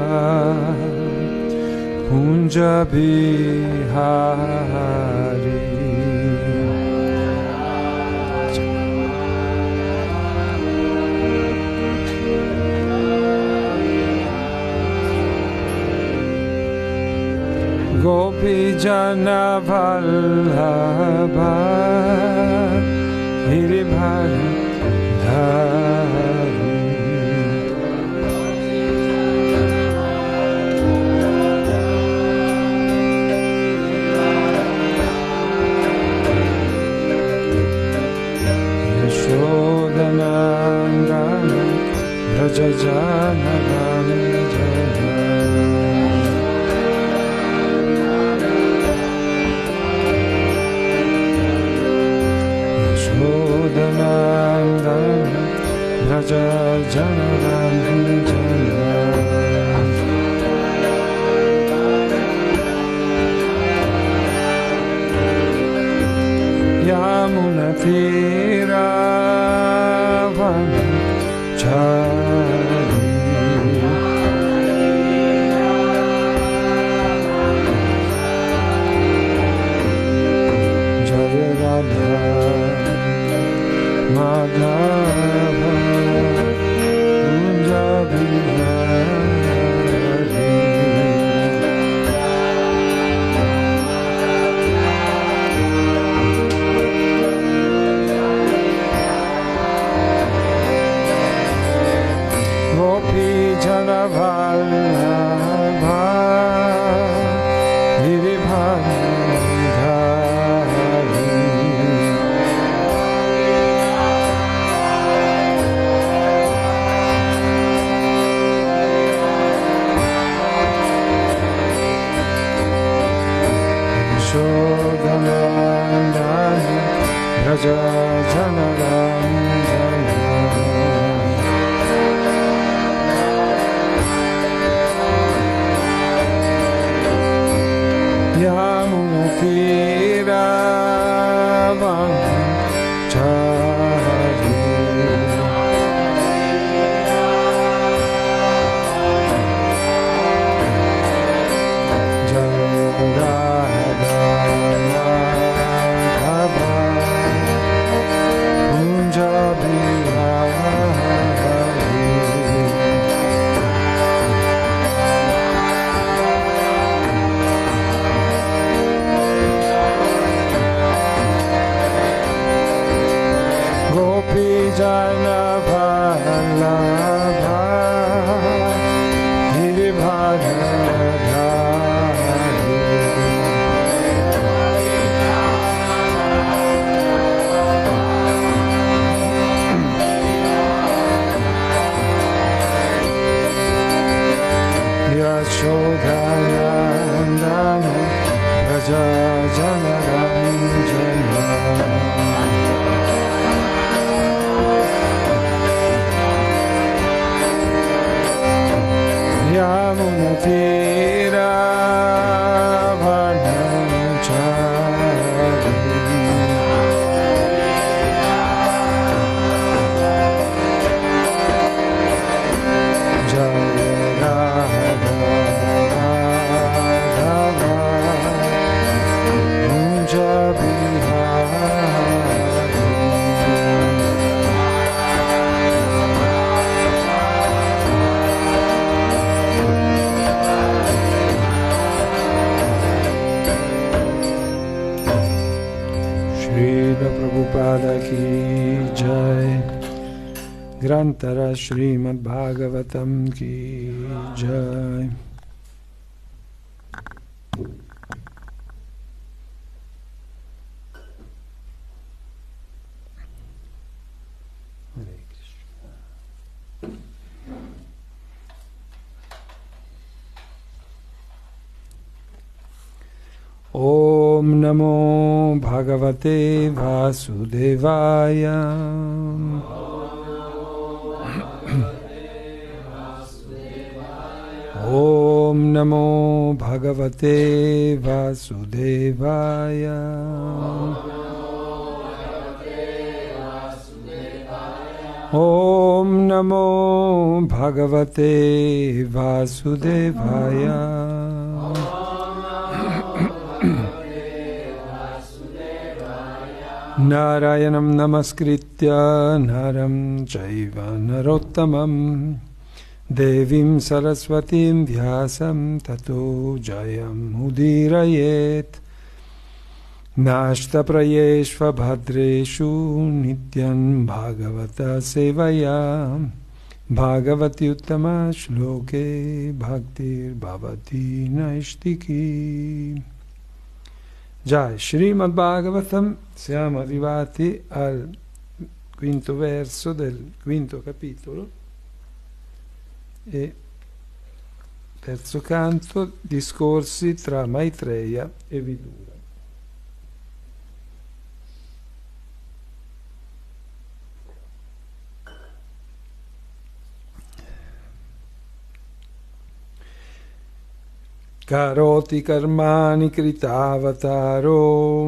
Kunja Bihari. Gopi Jana Vallabha Giribharadhari. Yashodanandana Vrajajana Ranjana. Yashodanandana Vrajajana Ranjana. Yamuna Tira Vanachari. Jaya Radha Madhava Kunja Bihari. Gopi Jana Vallabha Giribharadhari. Yashodanandana Vrajajana Ranjana. Yamuna Tira Vanachari. Jaya Radha Madhava Kunja Bihari. Gopi Jana Vallabha Giribharadhari. Yashodanandana Vrajajana Ranjana. Yamuna Tira Vanachari. Jaya Radha Madhava Kunja Bihari. Srila Prabhupada ki jai. Grantara Srimad Bhagavatam ki jai. Hare Krishna. Om Namo Bhagavate Vasudevaya. Om Namo Bhagavate Vasudevaya. Om Namo Bhagavate Vasudevaya. Narayanam Namaskritya Naram Chaiva Narottamam Devim Saraswatim Vyasam Tato Jayam Udirayet Nashta Prayeshva Bhadreshu Nityan Bhagavata Sevaya Bhagavati Uttama Shloke Bhaktir Bhavati Naishtiki. Jai Srimad Bhagavatam, siamo arrivati al quinto verso del quinto capitolo e terzo canto, discorsi tra Maitreya e Vidura. Karoti karmani kritavataro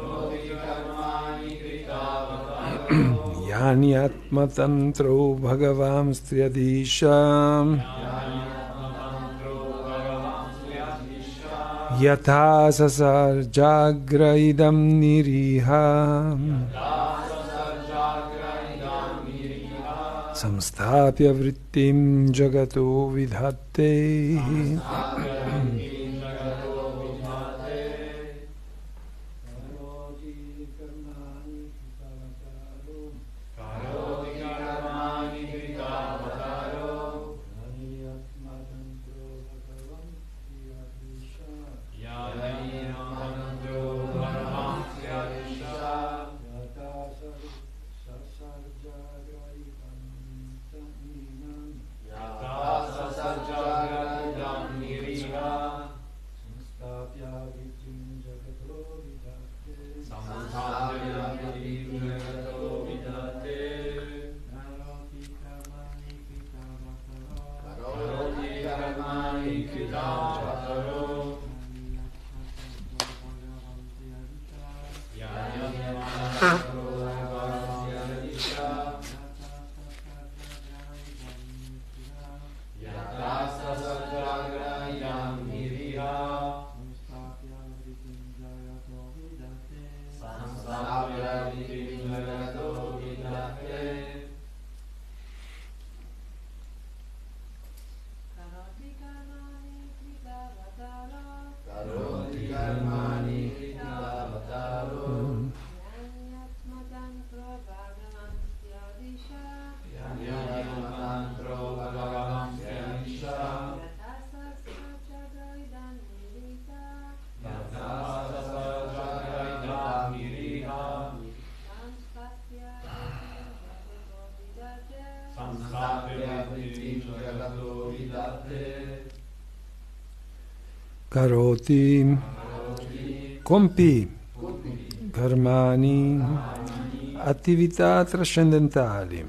Yani atma tantro bhagavam striyadisha Yatha sasar jagra idam niriha Samstapya vrittim jagato vidhatte Karoti, compì, karmani, attività trascendentali,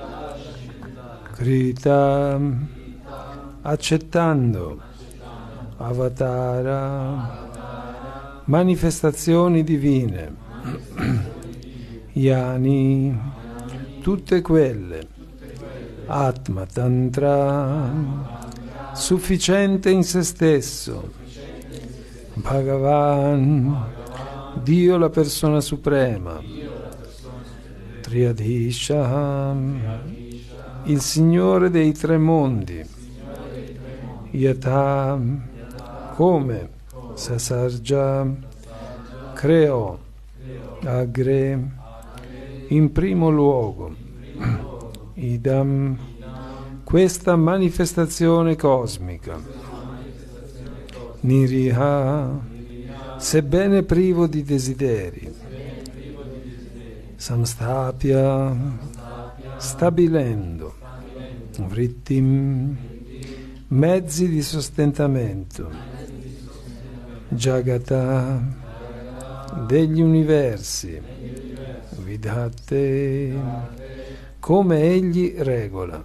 krita, accettando, avatara, manifestazioni divine, yani, tutte quelle, atma tantra, sufficiente in se stesso, Bhagavan, Dio la persona suprema, Triadhisha, il Signore dei tre mondi, Yatha, come, Sasarja, creò, Agre, in primo luogo, Idam, questa manifestazione cosmica, Niriha, sebbene privo di desideri, Samstapya, stabilendo, Vrittim, mezzi di sostentamento, Jagata, degli universi, Vidhatte, come egli regola.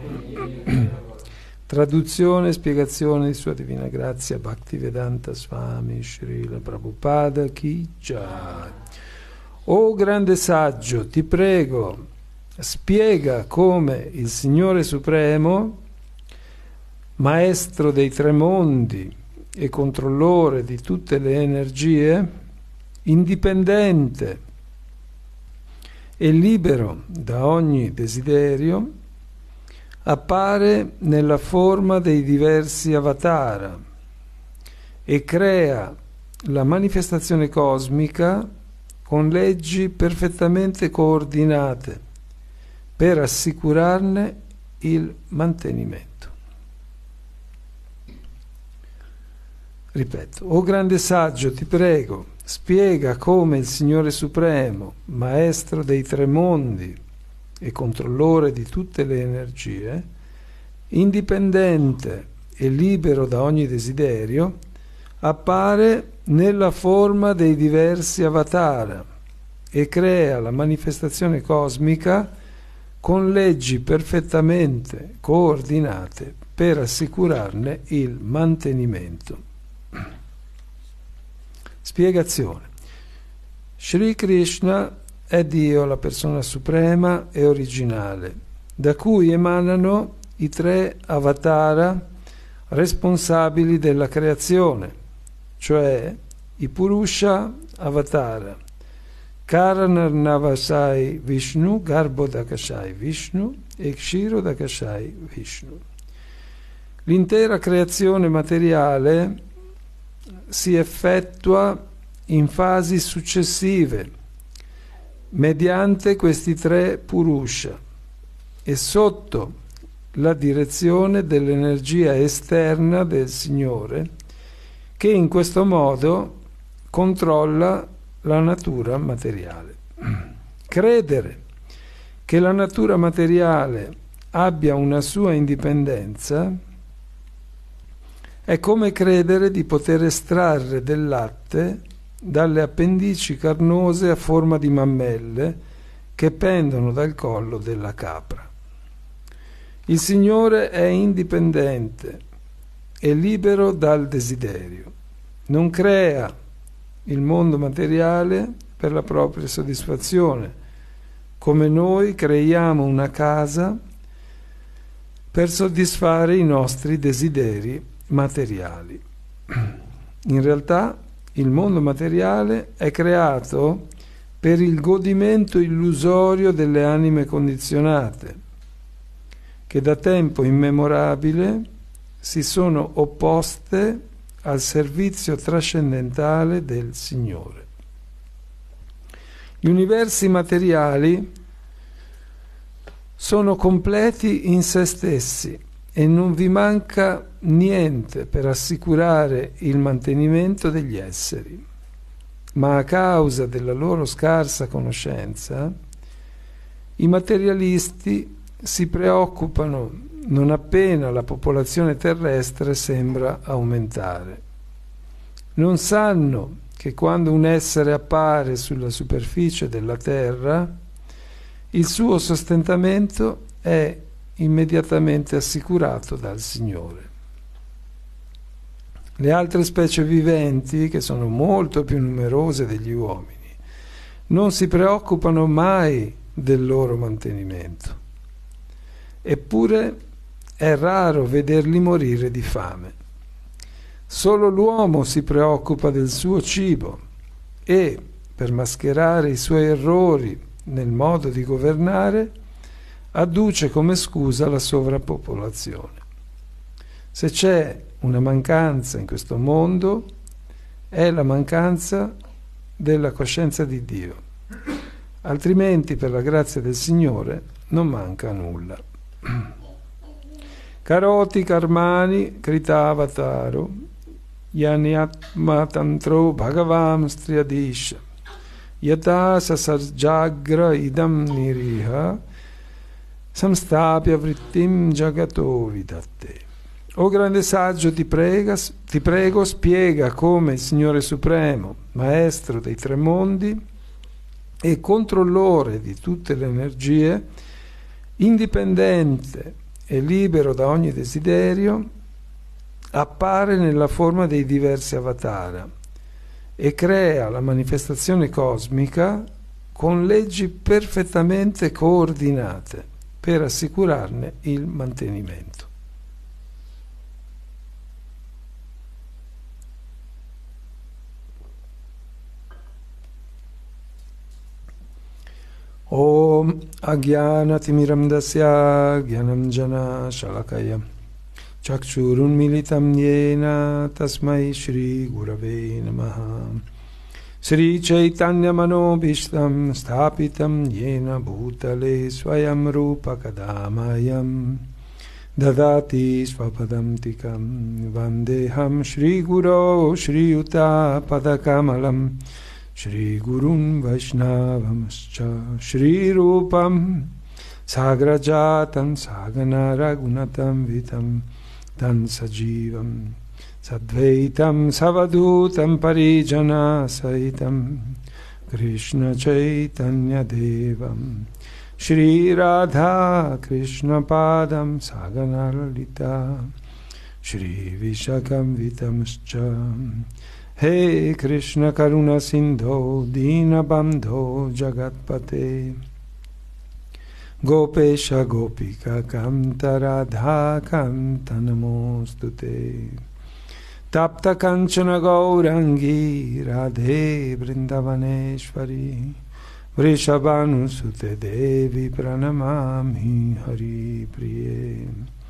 Traduzione e spiegazione di Sua Divina Grazia Bhaktivedanta Swami Srila Prabhupada Ki Jai. O grande saggio, ti prego, spiega come il Signore Supremo, Maestro dei tre mondi e controllore di tutte le energie, indipendente e libero da ogni desiderio, appare nella forma dei diversi avatara e crea la manifestazione cosmica con leggi perfettamente coordinate per assicurarne il mantenimento. Ripeto, o grande saggio, ti prego, spiega come il Signore Supremo, Maestro dei tre mondi e controllore di tutte le energie, indipendente e libero da ogni desiderio, appare nella forma dei diversi avatara e crea la manifestazione cosmica con leggi perfettamente coordinate per assicurarne il mantenimento. Spiegazione. Shri Krishna è Dio, la persona suprema e originale, da cui emanano i tre avatara responsabili della creazione, cioè i Purusha Avatara, Karanarnavasai Vishnu, Garbhodakashai Vishnu e Kshirodakashai Vishnu. L'intera creazione materiale si effettua in fasi successive mediante questi tre Purusha e sotto la direzione dell'energia esterna del Signore, che in questo modo controlla la natura materiale. Credere che la natura materiale abbia una sua indipendenza è come credere di poter estrarre del latte dalle appendici carnose a forma di mammelle che pendono dal collo della capra. Il Signore è indipendente e libero dal desiderio. Non crea il mondo materiale per la propria soddisfazione, come noi creiamo una casa per soddisfare i nostri desideri materiali. In realtà il mondo materiale è creato per il godimento illusorio delle anime condizionate, che da tempo immemorabile si sono opposte al servizio trascendentale del Signore. Gli universi materiali sono completi in se stessi e non vi manca niente per assicurare il mantenimento degli esseri, ma a causa della loro scarsa conoscenza, i materialisti si preoccupano non appena la popolazione terrestre sembra aumentare. Non sanno che quando un essere appare sulla superficie della terra, il suo sostentamento è immediatamente assicurato dal Signore. Le altre specie viventi, che sono molto più numerose degli uomini, non si preoccupano mai del loro mantenimento. Eppure è raro vederli morire di fame. Solo l'uomo si preoccupa del suo cibo e, per mascherare i suoi errori nel modo di governare, adduce come scusa la sovrappopolazione. Se c'è una mancanza in questo mondo, è la mancanza della coscienza di Dio. Altrimenti, per la grazia del Signore, non manca nulla. Karoti karmani kritavataro yaniatma tantro bhagavam striyadisha yata sasarjagra idam niriha samstapya vrittim jagato vidatte. O grande saggio, ti prego, spiega come il Signore Supremo, Maestro dei tre mondi e controllore di tutte le energie, indipendente e libero da ogni desiderio, appare nella forma dei diversi avatara e crea la manifestazione cosmica con leggi perfettamente coordinate per assicurarne il mantenimento. Om Agyanatimiram Dasya Gyanam Jana Shalakaya Chakshurun Militam Yena Tasmai Shri Gurave Namaha Sri Chaitanya Manobhishtam Sthapitam Yena Bhutale Swayam Rupa Kadamayam Dadati Svapadam Tikam Vandeham Shri Guru Shri Yuta Padakamalam Shri Gurun Vaishnavamscha Shri Rupam Sagrajatam Sagana Ragunatam Vitam Tan Sajivam Sadvaitam Savadutam Parijana Saitam Krishna Chaitanya Devam Shri Radha Krishna Padam Sagana Lalita Shri Vishakam Vitamscha He Krishna Karuna Sindho Dina Bandho Jagatpate Gopesha Gopika Kanta Radha Kanta Namostute Tapta Kanchana Gaurangi Radhe Vrindavaneshwari Vrishabhanu Sute Devi Pranamami Hari Priye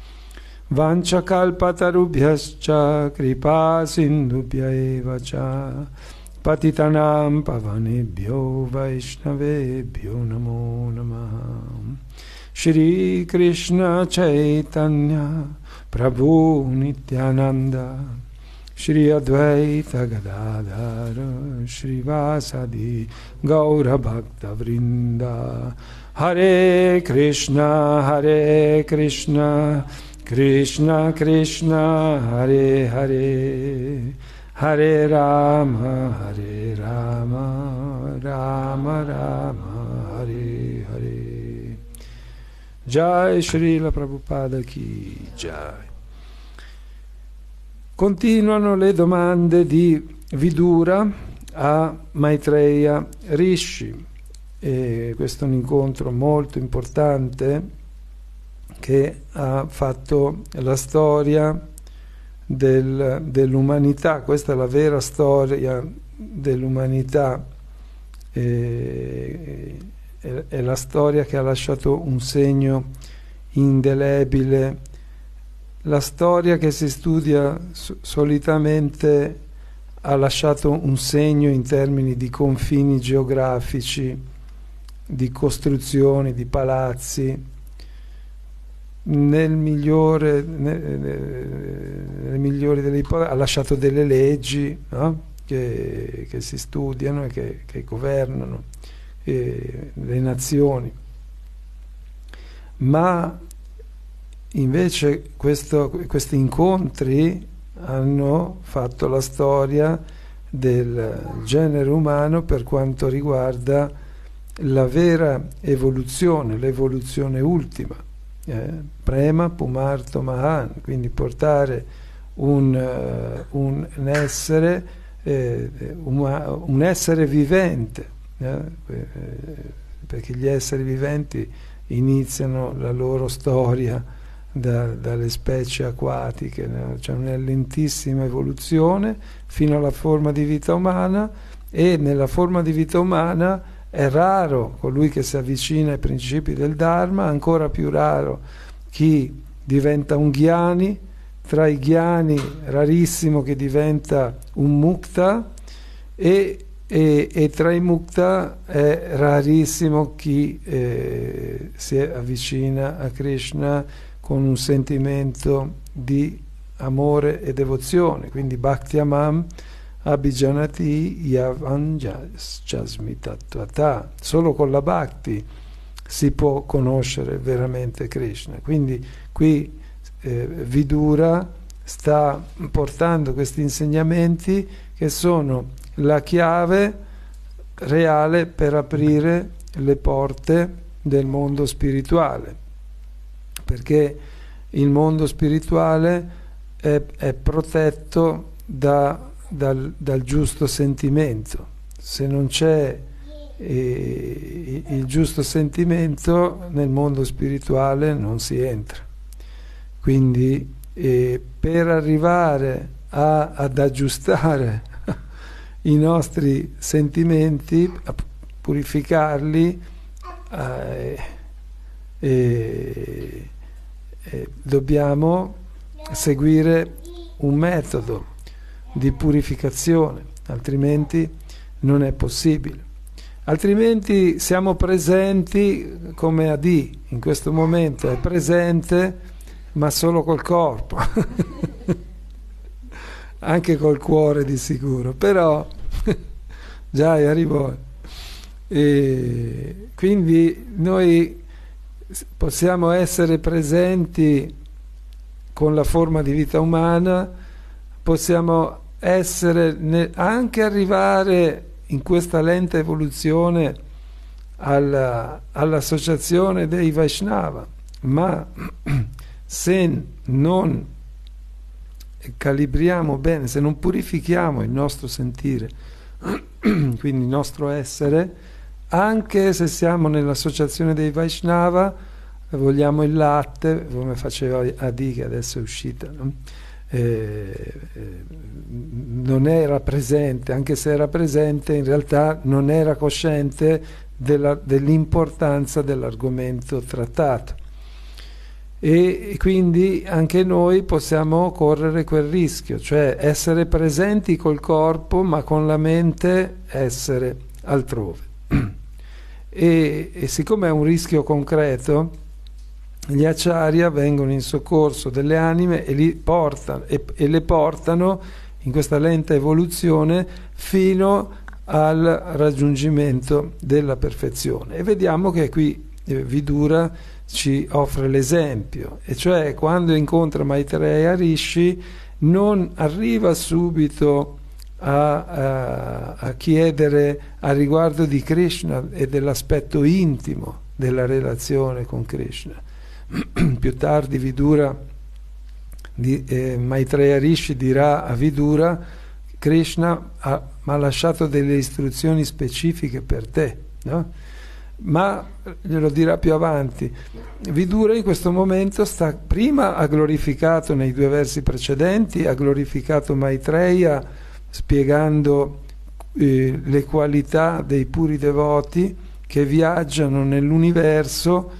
Vanchakalpatarubhyascha kripa sindhubhya eva cha patitanam pavanebhyo vaishnavebhyo namo namaha. Shri Krishna Chaitanya Prabhu Nityananda Shri Advaita Gadadhara Shri Vasadi Gaura Bhakta Vrinda. Hare Krishna Krishna Krishna Hare Hare Hare Rama Rama Rama Hare Hare. Jai Srila Prabhupada Ki Jai. Continuano le domande di Vidura a Maitreya Rishi, e questo è un incontro molto importante che ha fatto la storia dell'umanità. Questa è la vera storia dell'umanità, è la storia che ha lasciato un segno indelebile. La storia che si studia solitamente ha lasciato un segno in termini di confini geografici, di costruzioni, di palazzi. Nel migliore delle ipotesi ha lasciato delle leggi, no? che si studiano e che governano le nazioni, ma invece questi incontri hanno fatto la storia del genere umano per quanto riguarda la vera evoluzione, l'evoluzione ultima. Prema Pumarto Mahan, quindi portare un essere vivente, perché gli esseri viventi iniziano la loro storia dalle specie acquatiche, c'è una lentissima evoluzione fino alla forma di vita umana, e nella forma di vita umana è raro colui che si avvicina ai principi del Dharma, ancora più raro chi diventa un Jnani, tra i Jnani rarissimo chi diventa un Mukta, e tra i Mukta è rarissimo chi si avvicina a Krishna con un sentimento di amore e devozione. Quindi Bhakti Amam Abhijanati Yavanjasmi Tattvata. Solo con la Bhakti si può conoscere veramente Krishna. Quindi qui Vidura sta portando questi insegnamenti che sono la chiave reale per aprire le porte del mondo spirituale, perché il mondo spirituale è protetto dal giusto sentimento. Se non c'è il giusto sentimento, nel mondo spirituale non si entra. Quindi per arrivare ad aggiustare i nostri sentimenti, a purificarli, dobbiamo seguire un metodo di purificazione, altrimenti non è possibile. Altrimenti siamo presenti come Adi, in questo momento è presente ma solo col corpo, anche col cuore di sicuro, però già arrivò. E quindi noi possiamo essere presenti con la forma di vita umana, possiamo essere anche in questa lenta evoluzione all'associazione dei Vaishnava, ma se non calibriamo bene, se non purifichiamo il nostro sentire, quindi il nostro essere, anche se siamo nell'associazione dei Vaishnava, vogliamo il latte, come faceva Adi, che adesso è uscita, no? Non era presente, anche se era presente, in realtà non era cosciente dell'importanza dell'argomento trattato. E quindi anche noi possiamo correre quel rischio, cioè essere presenti col corpo ma con la mente essere altrove. E siccome è un rischio concreto, gli acharya vengono in soccorso delle anime e le portano in questa lenta evoluzione fino al raggiungimento della perfezione. E vediamo che qui Vidura ci offre l'esempio, e cioè quando incontra Maitreya Rishi non arriva subito a chiedere a riguardo di Krishna e dell'aspetto intimo della relazione con Krishna. Più tardi Maitreya Rishi dirà a Vidura: Krishna mi ha lasciato delle istruzioni specifiche per te, no? Ma glielo dirà più avanti. Vidura in questo momento prima ha glorificato, nei 2 versi precedenti, ha glorificato Maitreya spiegando le qualità dei puri devoti che viaggiano nell'universo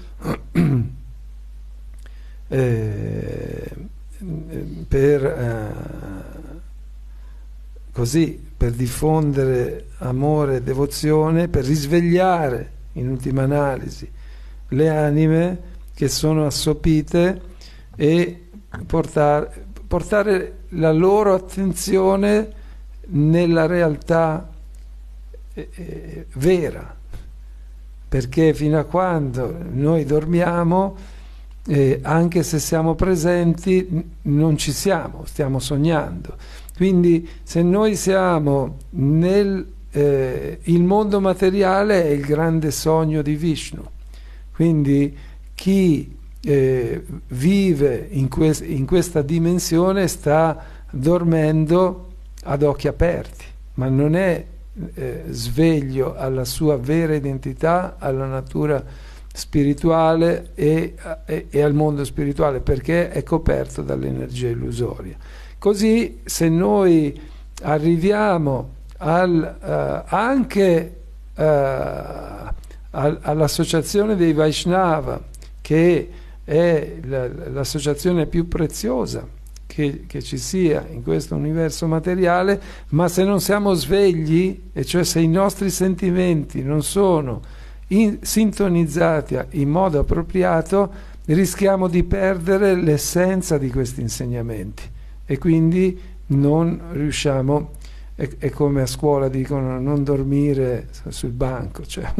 per diffondere amore e devozione, per risvegliare in ultima analisi le anime che sono assopite e portare la loro attenzione nella realtà vera, perché fino a quando noi dormiamo, anche se siamo presenti, non ci siamo, stiamo sognando. Quindi se noi siamo il mondo materiale è il grande sogno di Vishnu, quindi chi vive in questa dimensione sta dormendo ad occhi aperti, ma non è sveglio alla sua vera identità, alla natura spirituale e al mondo spirituale, perché è coperto dall'energia illusoria. Così se noi arriviamo anche all'associazione dei Vaishnava, che è l'associazione più preziosa che ci sia in questo universo materiale, ma se non siamo svegli, e cioè se i nostri sentimenti non sono sintonizzati in modo appropriato, rischiamo di perdere l'essenza di questi insegnamenti e quindi non riusciamo. È come a scuola dicono: non dormire sul banco, cioè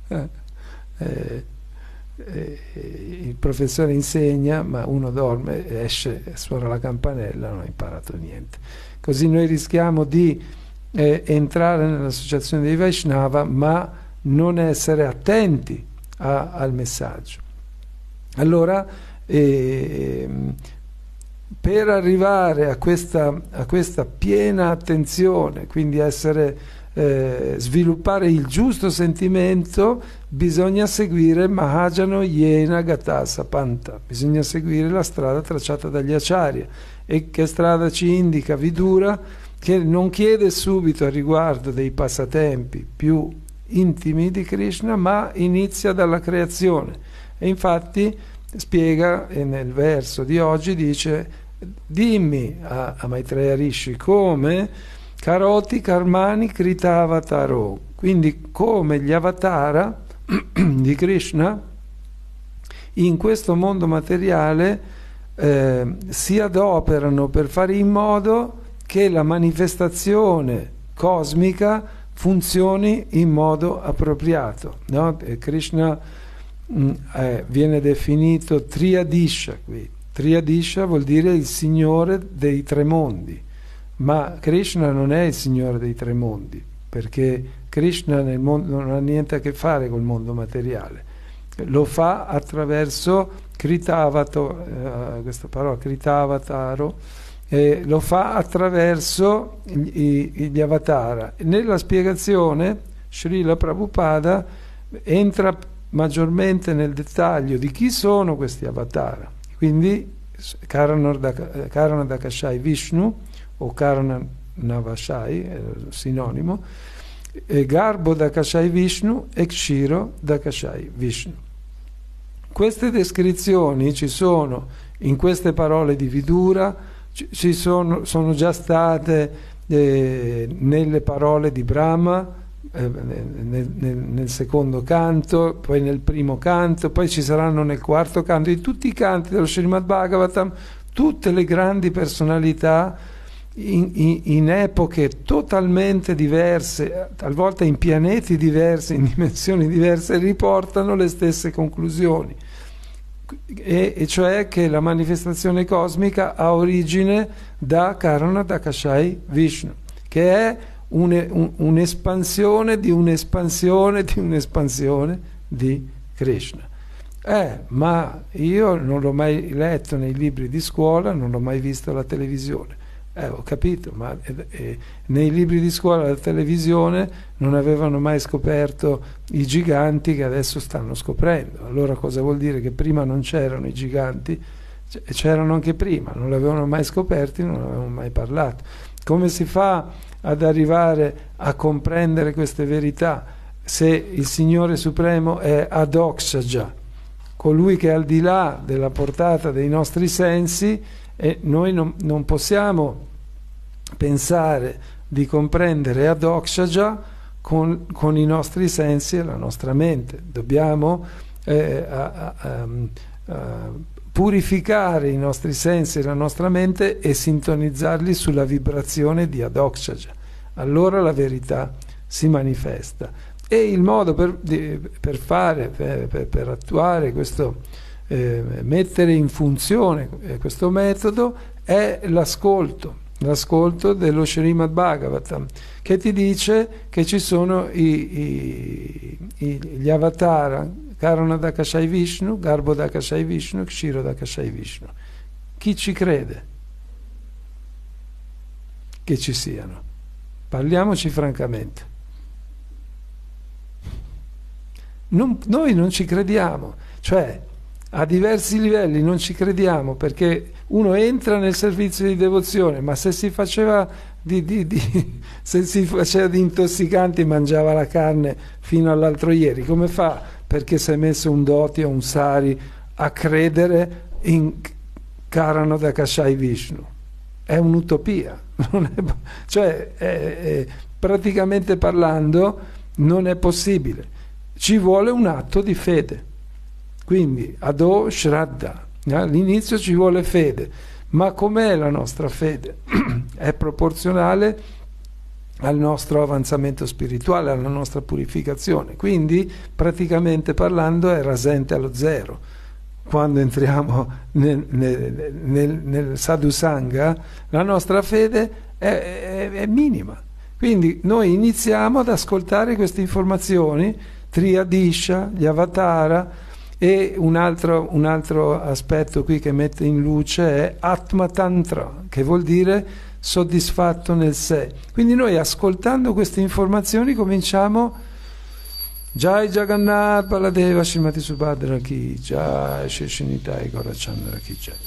il professore insegna ma uno dorme, esce, suona la campanella, non ha imparato niente. Così noi rischiamo di entrare nell'associazione dei Vaishnava ma non essere attenti al messaggio. Allora per arrivare a questa piena attenzione, quindi essere sviluppare il giusto sentimento, bisogna seguire Mahajano Yena Gata Sapanta, bisogna seguire la strada tracciata dagli Acharya. E che strada ci indica Vidura? Che non chiede subito a riguardo dei passatempi più intimi di Krishna, ma inizia dalla creazione. E infatti spiega, e nel verso di oggi dice: dimmi a Maitreya Rishi come Karoti Karmani Krita Avataro, quindi come gli avatara di Krishna in questo mondo materiale si adoperano per fare in modo che la manifestazione cosmica funzioni in modo appropriato, no? Krishna viene definito Triadisha qui. Triadisha vuol dire il Signore dei tre mondi, ma Krishna non è il Signore dei tre mondi, perché Krishna nel mondo non ha niente a che fare col mondo materiale, lo fa attraverso Kritavato, questa parola Kritavataro, lo fa attraverso gli avatara. Nella spiegazione Srila Prabhupada entra maggiormente nel dettaglio di chi sono questi avatara. Quindi Karanadakashai Vishnu o Karanavashai, sinonimo, Garbo Dakashai Vishnu e Kshiro Dakashai Vishnu. Queste descrizioni ci sono in queste parole di Vidura, sono già state nelle parole di Brahma, nel secondo canto, poi nel primo canto, poi ci saranno nel quarto canto. In tutti i canti dello Srimad Bhagavatam tutte le grandi personalità in epoche totalmente diverse, talvolta in pianeti diversi, in dimensioni diverse, riportano le stesse conclusioni, e cioè che la manifestazione cosmica ha origine da Karanadakashai Vishnu, che è un'espansione di un'espansione di un'espansione di Krishna. Ma io non l'ho mai letto nei libri di scuola, non l'ho mai visto alla televisione. Ho capito, ma nei libri di scuola e alla televisione non avevano mai scoperto i giganti che adesso stanno scoprendo. Allora cosa vuol dire? Che prima non c'erano i giganti? C'erano anche prima, non li avevano mai scoperti, non avevano mai parlato. Come si fa ad arrivare a comprendere queste verità se il Signore Supremo è Adokshaja, colui che è al di là della portata dei nostri sensi, e noi non possiamo pensare di comprendere Adokshaja con i nostri sensi e la nostra mente. Dobbiamo purificare i nostri sensi e la nostra mente e sintonizzarli sulla vibrazione di Adokshaja. Allora la verità si manifesta. E il modo per attuare questo, mettere in funzione questo metodo è l'ascolto dello Srimad Bhagavatam, che ti dice che ci sono gli avatara, Karanadakashai Vishnu, Garbo Dakashai Vishnu, Kshiro Dakashai Vishnu. Chi ci crede che ci siano? Parliamoci francamente. Noi non ci crediamo, cioè a diversi livelli non ci crediamo, perché uno entra nel servizio di devozione, ma se si faceva se si faceva di intossicanti, mangiava la carne fino all'altro ieri, come fa, perché si è messo un doti o un sari, a credere in Karanadakashai Vishnu? È un'utopia, praticamente parlando non è possibile. Ci vuole un atto di fede, quindi Ado Shraddha, all'inizio ci vuole fede, ma com'è la nostra fede? È proporzionale al nostro avanzamento spirituale, alla nostra purificazione, quindi praticamente parlando è rasente allo zero. Quando entriamo nel Sadhu Sangha, la nostra fede è minima, quindi noi iniziamo ad ascoltare queste informazioni, Triadisha, gli avatara, E un altro aspetto qui che mette in luce è Atma Tantra, che vuol dire soddisfatto nel sé. Quindi noi, ascoltando queste informazioni, cominciamo Jai Jagannath Baladeva Srimati Subhadra Ki Jai, Sheshinitai Gaurachandra Ki Jai.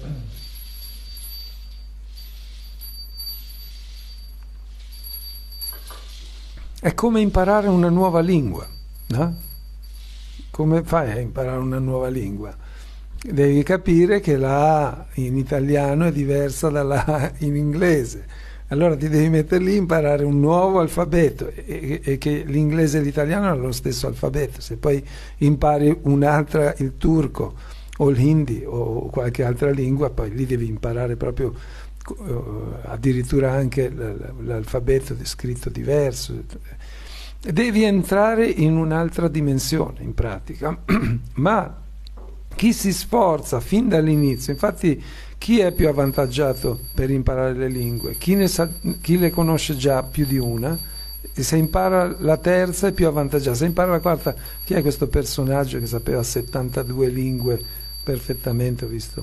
È come imparare una nuova lingua, no? Come fai a imparare una nuova lingua? Devi capire che la A in italiano è diversa dalla A in inglese. Allora ti devi mettere lì, imparare un nuovo alfabeto, e che l'inglese e l'italiano hanno lo stesso alfabeto. Se poi impari un'altra, il turco o l'hindi o qualche altra lingua, poi lì devi imparare proprio addirittura anche l'alfabeto scritto diverso. Devi entrare in un'altra dimensione in pratica. Ma chi si sforza fin dall'inizio, infatti chi è più avvantaggiato per imparare le lingue? Chi le conosce già più di una, e se impara la terza è più avvantaggiato. Se impara la quarta, chi è questo personaggio che sapeva 72 lingue perfettamente, ho visto?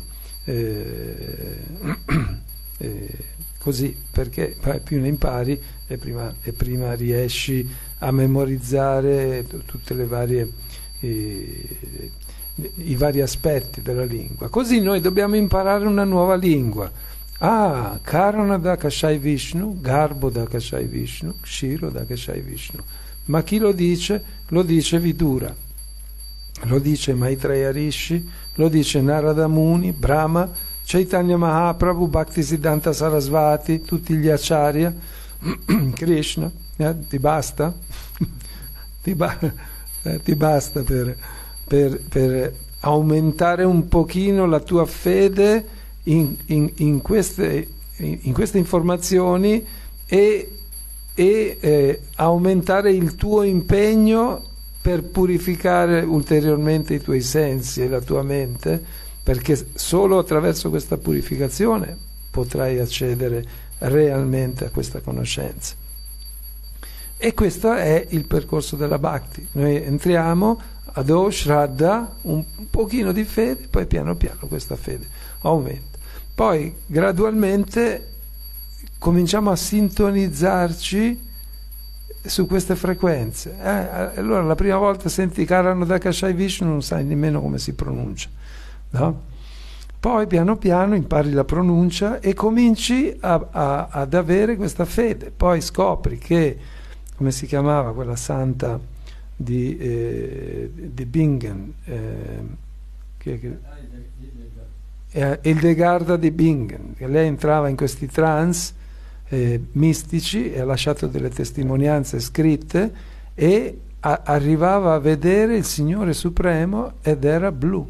Così, perché più ne impari e prima riesci a memorizzare tutte le varie i vari aspetti della lingua. Così noi dobbiamo imparare una nuova lingua. Karana Dakashai Vishnu, Garbo Dakashai Vishnu, Kshiro Dakashai Vishnu. Ma chi lo dice? Lo dice Vidura, lo dice Maitreya Rishi, lo dice Narada Muni, Brahma, Chaitanya Mahaprabhu, Bhaktisiddhanta Sarasvati, tutti gli acharya, Krishna. Ti basta? Ti basta per aumentare un pochino la tua fede in queste informazioni e aumentare il tuo impegno per purificare ulteriormente i tuoi sensi e la tua mente, perché solo attraverso questa purificazione potrai accedere realmente a questa conoscenza. E questo è il percorso della Bhakti. Noi entriamo ad Shraddha, un pochino di fede, poi piano piano questa fede aumenta. Poi gradualmente cominciamo a sintonizzarci su queste frequenze. Allora la prima volta senti Karana Dakashai Vishnu, non sai nemmeno come si pronuncia, no? Poi piano piano impari la pronuncia e cominci ad avere questa fede. Poi scopri che, come si chiamava quella santa di Bingen, Hildegarda di Bingen, che lei entrava in questi trance mistici e ha lasciato delle testimonianze scritte e arrivava a vedere il Signore Supremo ed era blu.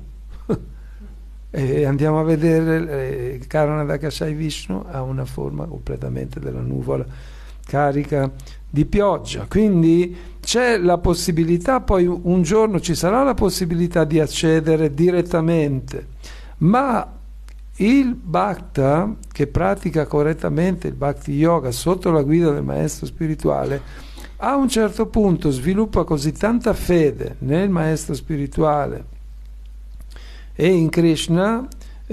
E andiamo a vedere Karana Dakashai Vishnu, ha una forma completamente della nuvola carica di pioggia. Quindi c'è la possibilità, poi un giorno ci sarà la possibilità di accedere direttamente, ma il Bhakta che pratica correttamente il Bhakti Yoga sotto la guida del maestro spirituale, a un certo punto sviluppa così tanta fede nel maestro spirituale e in Krishna,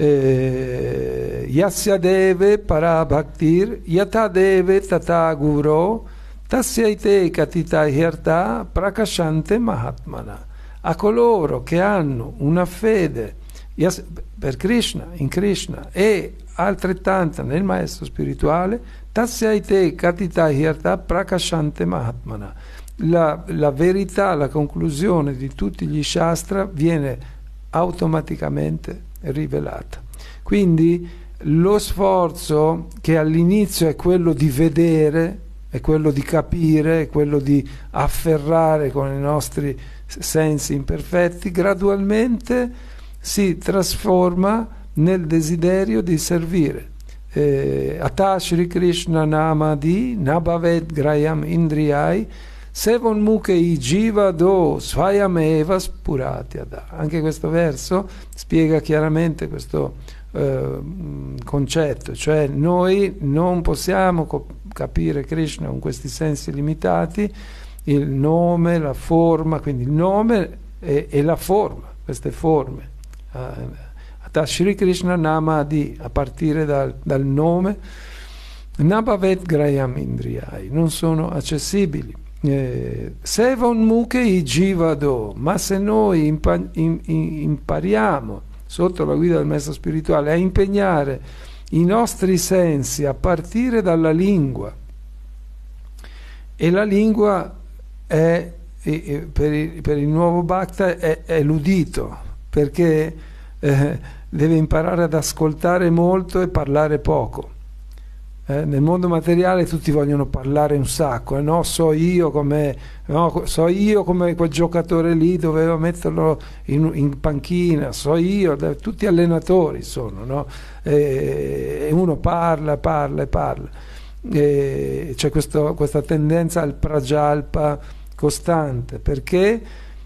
Yasya deve para bhaktir yata deve tata guru tasyaite katita hirta prakashante mahatmana. A coloro che hanno una fede per Krishna, in Krishna, e altrettanta nel maestro spirituale, tasyaite katita hirta prakashante mahatmana. La verità, la conclusione di tutti gli shastra viene automaticamente rivelata. Quindi lo sforzo, che all'inizio è quello di vedere, è quello di capire, è quello di afferrare con i nostri sensi imperfetti, gradualmente si trasforma nel desiderio di servire. Ata Shri Krishna Namadi Nabhaved Grayam Indriyai Sevon Mukei Jiva Do Svayameva Spuratyada. Anche questo verso spiega chiaramente questo concetto, cioè noi non possiamo capire Krishna con questi sensi limitati, il nome, la forma, quindi il nome e la forma. queste forme. Da Shri Krishna Nama Adi, a partire dal nome, Nabhavet Grayam Indriyai, non sono accessibili. Sevon Mukhi Jivado, ma se noi impariamo sotto la guida del maestro spirituale a impegnare i nostri sensi a partire dalla lingua, e la lingua è, per il nuovo Bhakta è l'udito, perché deve imparare ad ascoltare molto e parlare poco. Nel mondo materiale tutti vogliono parlare un sacco, no? So io come quel giocatore lì dovevo metterlo in panchina, so io, tutti allenatori sono, no? E uno parla. C'è questa tendenza al prajalpa costante, perché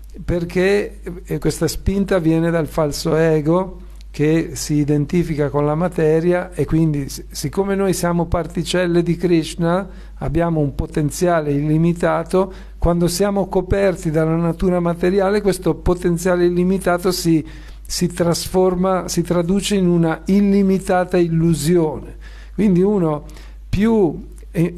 questa spinta viene dal falso ego che si identifica con la materia, e quindi siccome noi siamo particelle di Krishna, abbiamo un potenziale illimitato. Quando siamo coperti dalla natura materiale, questo potenziale illimitato si trasforma, si traduce in una illimitata illusione. Quindi uno più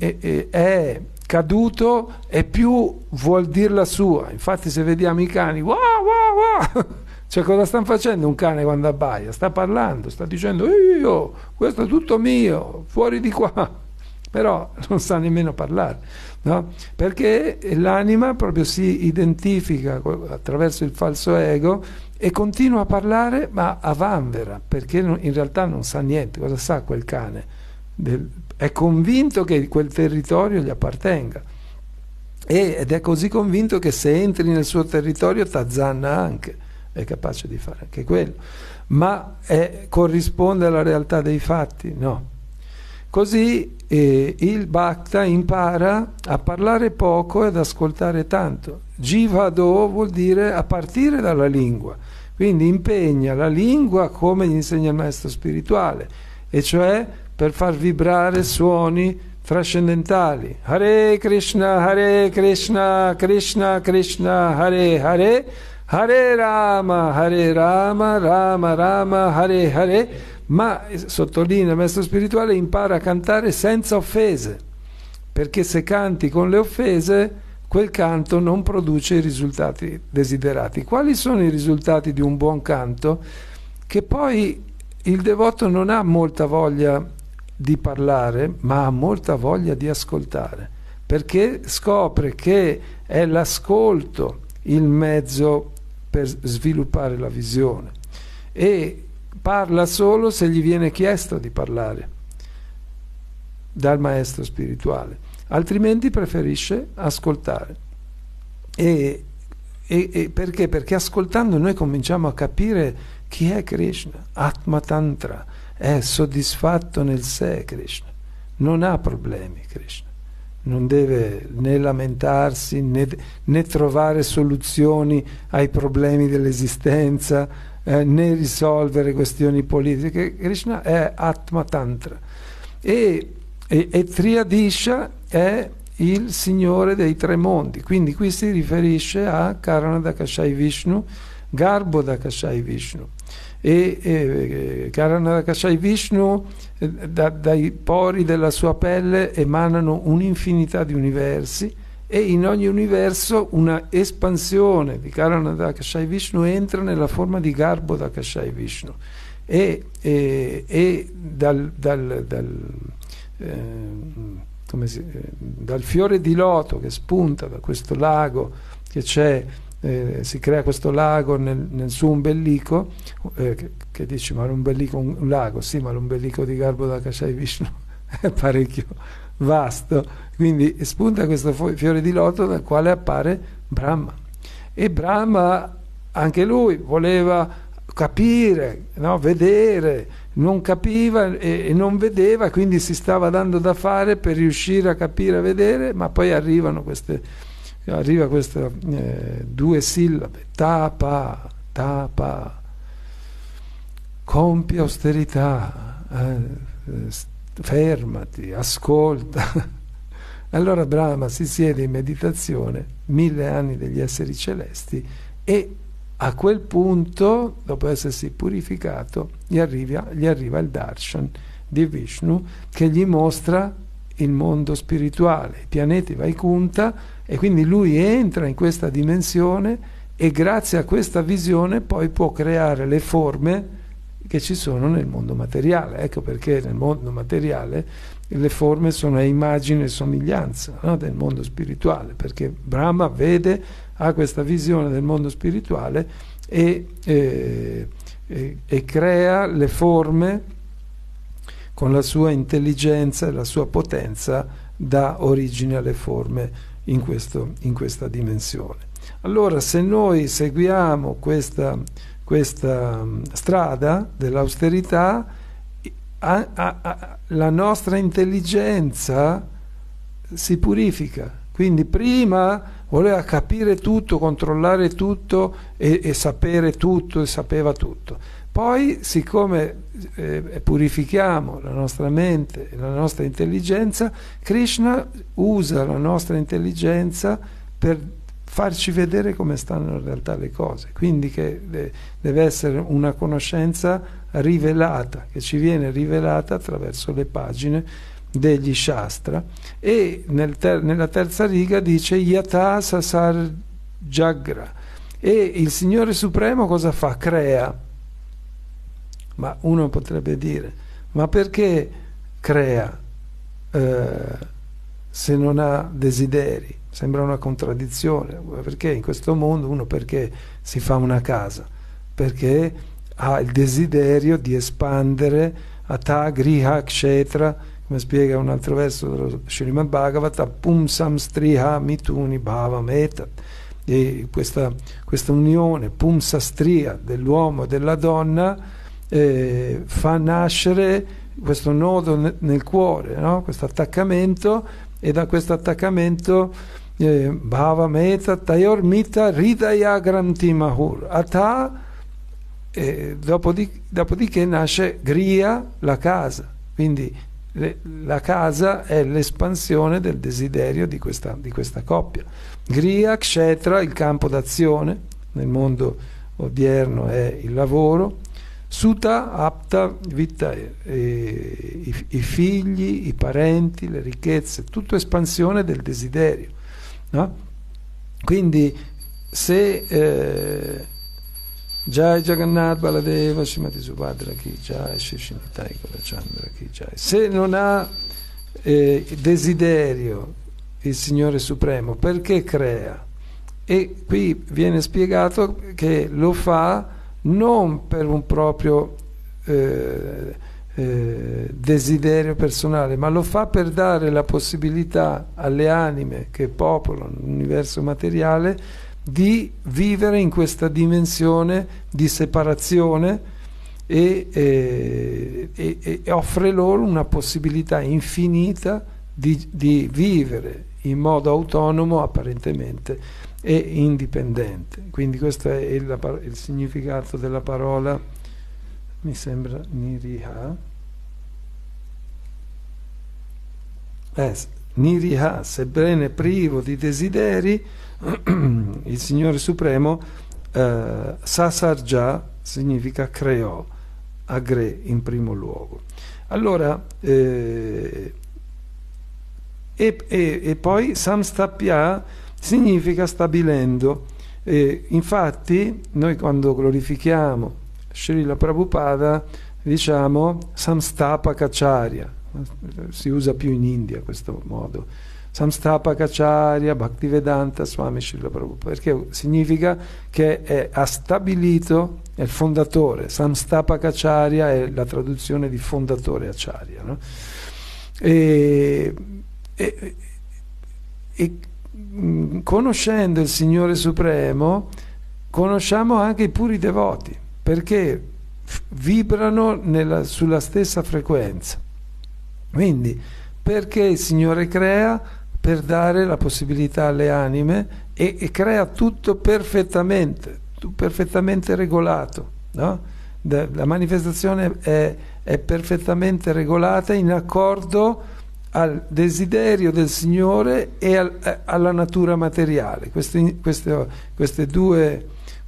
è caduto e più vuol dir la sua. Infatti se vediamo i cani, wow, cioè cosa stanno facendo un cane quando abbaia? Sta parlando, sta dicendo io, questo è tutto mio, fuori di qua, però non sa nemmeno parlare, no? Perché l'anima proprio si identifica attraverso il falso ego e continua a parlare, ma a vanvera, perché in realtà non sa niente. Cosa sa quel cane? È convinto che quel territorio gli appartenga, ed è così convinto che se entri nel suo territorio t'azzanna anche, è capace di fare anche quello, ma corrisponde alla realtà dei fatti? No. Così il Bhakta impara a parlare poco ed ascoltare tanto. Jivado vuol dire a partire dalla lingua, quindi impegna la lingua come gli insegna il maestro spirituale, e cioè per far vibrare suoni trascendentali. Hare Krishna, Krishna Krishna, Hare Hare, Hare Rama, Rama Rama, Hare Hare. Ma, sottolinea il maestro spirituale, impara a cantare senza offese, perché se canti con le offese, quel canto non produce i risultati desiderati. Quali sono i risultati di un buon canto? Che poi il devoto non ha molta voglia di parlare, ma ha molta voglia di ascoltare, perché scopre che è l'ascolto il mezzo per sviluppare la visione, e parla solo se gli viene chiesto di parlare dal maestro spirituale, altrimenti preferisce ascoltare. E perché? Perché ascoltando noi cominciamo a capire chi è Krishna. Atma Tantra, è soddisfatto nel sé Krishna, non ha problemi Krishna, non deve né lamentarsi né trovare soluzioni ai problemi dell'esistenza, né risolvere questioni politiche. Krishna è Atma Tantra, e Triadisha è il signore dei tre mondi, quindi qui si riferisce a Karanadakashai Vishnu, Garbhodakashai Vishnu, e Karanadakashai Vishnu, dai pori della sua pelle emanano un'infinità di universi, e in ogni universo una espansione di Karanadakashai Vishnu entra nella forma di Garbhodakashai Vishnu, e dal fiore di loto che spunta da questo lago che c'è, si crea questo lago nel suo ombelico, che dici, ma l'ombelico un lago? Sì, ma l'ombelico di Garbhodakashai Vishnu è parecchio vasto, quindi spunta questo fiore di loto dal quale appare Brahma, e Brahma anche lui voleva capire, no? Vedere, non capiva e non vedeva, quindi si stava dando da fare per riuscire a capire, a vedere, ma poi arriva queste due sillabe, tapa, compi austerità, fermati, ascolta. Allora Brahma si siede in meditazione, 1000 anni degli esseri celesti, e a quel punto, dopo essersi purificato, gli arriva il darshan di Vishnu, che gli mostra il mondo spirituale, i pianeti Vaikunta, e quindi lui entra in questa dimensione e grazie a questa visione poi può creare le forme che ci sono nel mondo materiale. Ecco perché nel mondo materiale le forme sono a immagine e somiglianza, no, del mondo spirituale, perché Brahma ha questa visione del mondo spirituale e crea le forme con la sua intelligenza e la sua potenza, dà origine alle forme in questa dimensione. Allora, se noi seguiamo questa strada dell'austerità, la nostra intelligenza si purifica. Quindi prima voleva capire tutto, controllare tutto e sapere tutto, e sapeva tutto. Poi, siccome purifichiamo la nostra mente e la nostra intelligenza, Krishna usa la nostra intelligenza per farci vedere come stanno in realtà le cose. Quindi che deve essere una conoscenza rivelata, che ci viene rivelata attraverso le pagine degli Shastra. E nella terza riga dice Yata Sasar Jagra. E il Signore Supremo cosa fa? Crea. Ma uno potrebbe dire, ma perché crea se non ha desideri? Sembra una contraddizione. Perché in questo mondo perché si fa una casa? Perché ha il desiderio di espandere Ata Griha Kshetra, come spiega un altro verso dello Srimad Bhagavata, Pumsam Striha Mituni Bhavam Etat. E questa unione Pumsa Striha dell'uomo e della donna fa nascere questo nodo nel cuore, no? Questo attaccamento, e da questo attaccamento Bhava Meta Tayor Mita Hridaya Granti Mahur Ata, dopodiché nasce Griya, la casa. Quindi la casa è l'espansione del desiderio di questa coppia. Griya Kshetra, il campo d'azione nel mondo odierno, è il lavoro. Suta apta vita, i figli, i parenti, le ricchezze, tutto espansione del desiderio, no? Quindi se Jai Jagannath Baladeva Srimati Subhadra Ki Jai Shishinitai Golachandra Ki Jai, se non ha desiderio il Signore Supremo, perché crea? E qui viene spiegato che lo fa non per un proprio desiderio personale, ma lo fa per dare la possibilità alle anime che popolano l'universo materiale di vivere in questa dimensione di separazione e offre loro una possibilità infinita di vivere in modo autonomo apparentemente e indipendente. Quindi questo è il significato della parola, mi sembra Niriha. Niriha, sebbene privo di desideri, il Signore Supremo Sasarja significa creò, agre in primo luogo. Allora e poi Samstapya significa stabilendo. Infatti noi quando glorifichiamo Srila Prabhupada diciamo Samstapakacharya, si usa più in India questo modo, Samstapakacharya Bhaktivedanta Swami Srila Prabhupada, perché significa che ha stabilito, è il fondatore. Samstapakacharya è la traduzione di fondatore acharya, no? E conoscendo il Signore Supremo conosciamo anche i puri devoti, perché vibrano sulla stessa frequenza. Quindi perché il Signore crea? Per dare la possibilità alle anime, e crea tutto perfettamente regolato, no? La manifestazione è perfettamente regolata in accordo al desiderio del Signore e alla natura materiale. Queste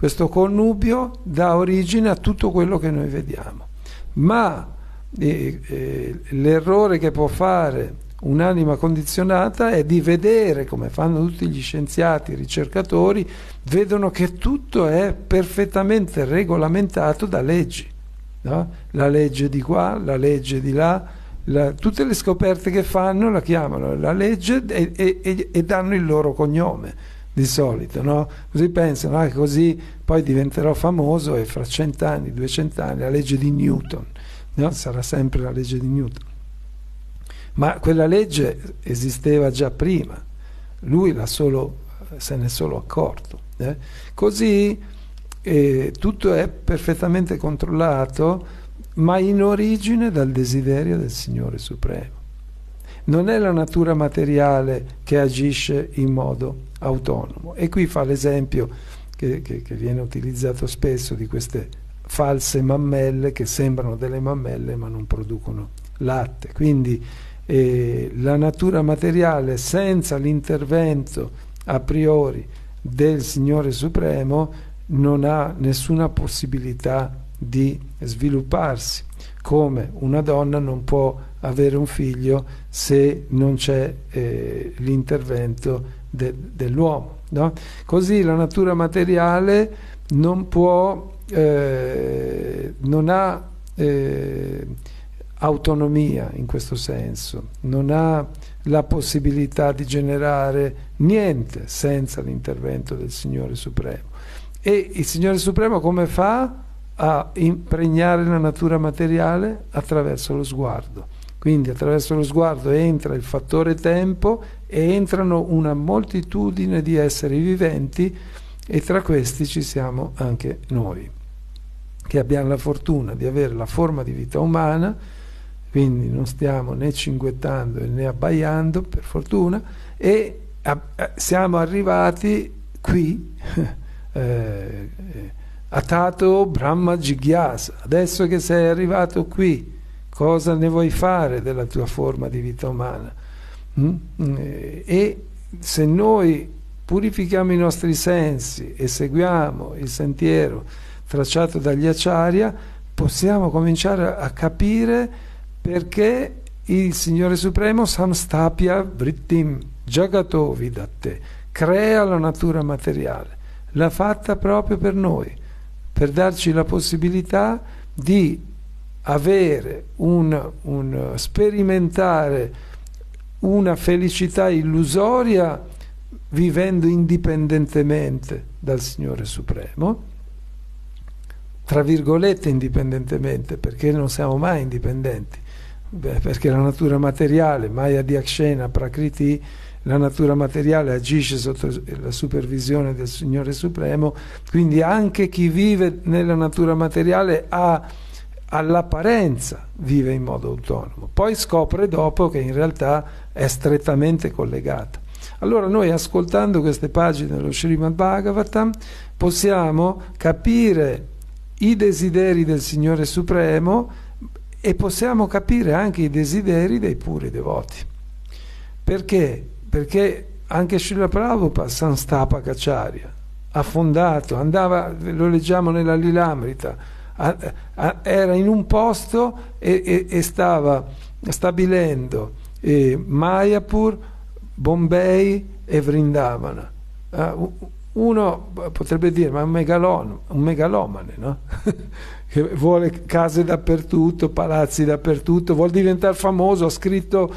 Questo connubio dà origine a tutto quello che noi vediamo. Ma l'errore che può fare un'anima condizionata è di vedere, come fanno tutti gli scienziati, i ricercatori, vedono che tutto è perfettamente regolamentato da leggi, no? La legge di qua, la legge di là, tutte le scoperte che fanno la chiamano la legge e danno il loro cognome di solito, no? Così pensano, così poi diventerò famoso e fra 100 anni, 200 anni, la legge di Newton, no? Sarà sempre la legge di Newton. Ma quella legge esisteva già prima, lui se n'è solo accorto. Così tutto è perfettamente controllato, ma in origine dal desiderio del Signore Supremo. Non è la natura materiale che agisce in modo autonomo. E qui fa l'esempio che viene utilizzato spesso di queste false mammelle che sembrano delle mammelle ma non producono latte. Quindi la natura materiale senza l'intervento a priori del Signore Supremo non ha nessuna possibilità di svilupparsi, come una donna non può avere un figlio se non c'è l'intervento dell'uomo, no? Così la natura materiale non può, non ha autonomia in questo senso, non ha la possibilità di generare niente senza l'intervento del Signore Supremo. E il Signore Supremo come fa a impregnare la natura materiale? Attraverso lo sguardo. Quindi attraverso lo sguardo entra il fattore tempo e entrano una moltitudine di esseri viventi, e tra questi ci siamo anche noi, che abbiamo la fortuna di avere la forma di vita umana, quindi non stiamo né cinguettando né abbaiando, per fortuna, e siamo arrivati qui Atato Brahma Jigyasa. Adesso che sei arrivato qui, cosa ne vuoi fare della tua forma di vita umana? E se noi purifichiamo i nostri sensi e seguiamo il sentiero tracciato dagli Acharya, possiamo cominciare a capire perché il Signore Supremo Samstapya Vrittim Jagato Vidatte crea la natura materiale, l'ha fatta proprio per noi, per darci la possibilità di avere sperimentare una felicità illusoria vivendo indipendentemente dal Signore Supremo, tra virgolette indipendentemente, perché non siamo mai indipendenti, perché la natura materiale, Maya Diakshena Prakriti, la natura materiale agisce sotto la supervisione del Signore Supremo, quindi anche chi vive nella natura materiale all'apparenza vive in modo autonomo, poi scopre dopo che in realtà è strettamente collegata. Allora noi, ascoltando queste pagine dello Srimad Bhagavatam, possiamo capire i desideri del Signore Supremo e possiamo capire anche i desideri dei puri devoti. Perché? Perché anche Srila Prabhupada Sanstapakacharya ha fondato, andava, lo leggiamo nella Lilamrita, era in un posto e stava stabilendo Mayapur, Bombay e Vrindavana. Uno potrebbe dire, ma è un megalomane, no? Che vuole case dappertutto, palazzi dappertutto, vuole diventare famoso, ha scritto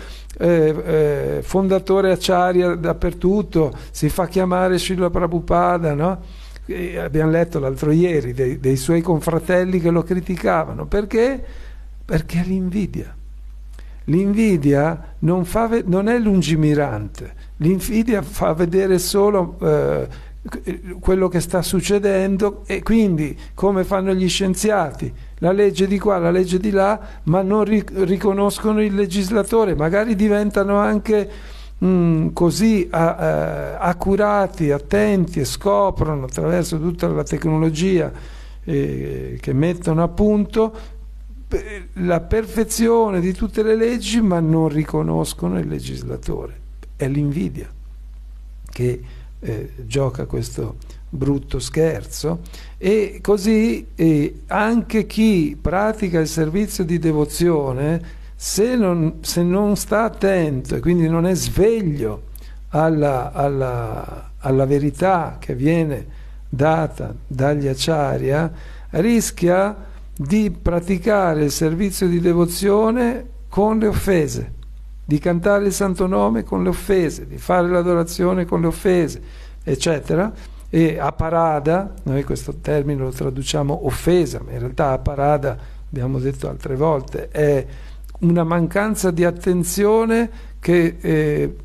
fondatore Acharya dappertutto, si fa chiamare Srila Prabhupada, no? E abbiamo letto l'altro ieri dei suoi confratelli che lo criticavano. Perché? Perché l'invidia. L'invidia non è lungimirante, l'invidia fa vedere solo quello che sta succedendo, e quindi, come fanno gli scienziati, la legge di qua, la legge di là, ma non riconoscono il legislatore, magari diventano anche così accurati, attenti, e scoprono attraverso tutta la tecnologia che mettono a punto la perfezione di tutte le leggi, ma non riconoscono il legislatore. È l'invidia che gioca questo brutto scherzo. E così anche chi pratica il servizio di devozione, se non sta attento e quindi non è sveglio alla verità che viene data dagli acharya, rischia di praticare il servizio di devozione con le offese, di cantare il santo nome con le offese, di fare l'adorazione con le offese, eccetera. E aparada, noi questo termine lo traduciamo offesa, ma in realtà aparada, abbiamo detto altre volte, è una mancanza di attenzione che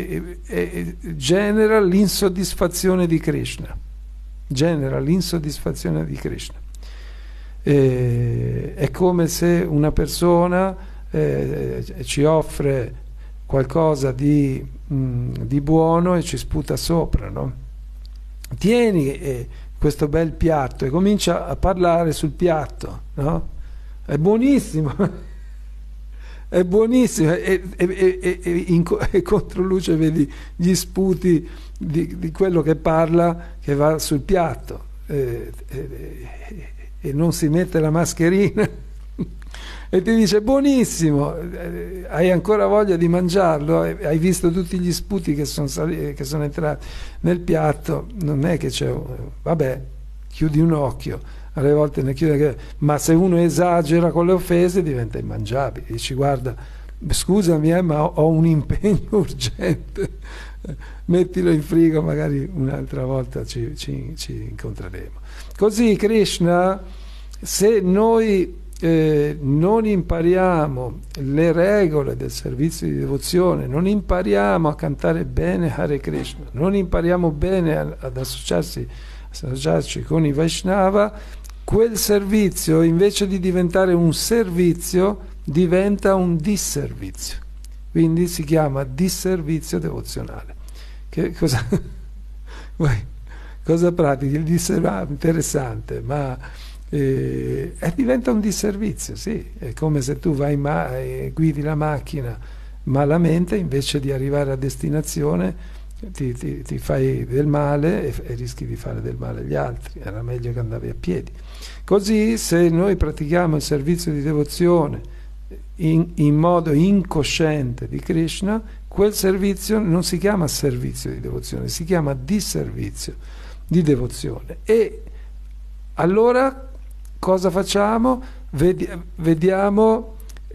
genera l'insoddisfazione di Krishna. Genera l'insoddisfazione di Krishna. È come se una persona ci offre qualcosa di buono e ci sputa sopra, no? Tieni questo bel piatto e comincia a parlare sul piatto, no? È buonissimo, è buonissimo, e in controluce vedi gli sputi di quello che parla che va sul piatto, e non si mette la mascherina e ti dice buonissimo, hai ancora voglia di mangiarlo, hai visto tutti gli sputi che sono entrati nel piatto, non è che c'è, vabbè, chiudi un occhio, alle volte ne chiude, ma se uno esagera con le offese diventa immangiabile, dici guarda, scusami ma ho un impegno urgente, mettilo in frigo, magari un'altra volta ci incontreremo. Così Krishna, se noi non impariamo le regole del servizio di devozione, non impariamo a cantare bene Hare Krishna, non impariamo bene ad associarci con i Vaishnava, quel servizio, invece di diventare un servizio, diventa un disservizio. Quindi si chiama disservizio devozionale. Che cosa, cosa pratichi? Il disservizio, interessante, ma diventa un disservizio, sì. È come se tu guidi la macchina malamente, invece di arrivare a destinazione ti fai del male e rischi di fare del male agli altri. Era meglio che andavi a piedi. Così, se noi pratichiamo il servizio di devozione in modo incosciente di Krishna, quel servizio non si chiama servizio di devozione, si chiama disservizio di devozione. E allora cosa facciamo? Vediamo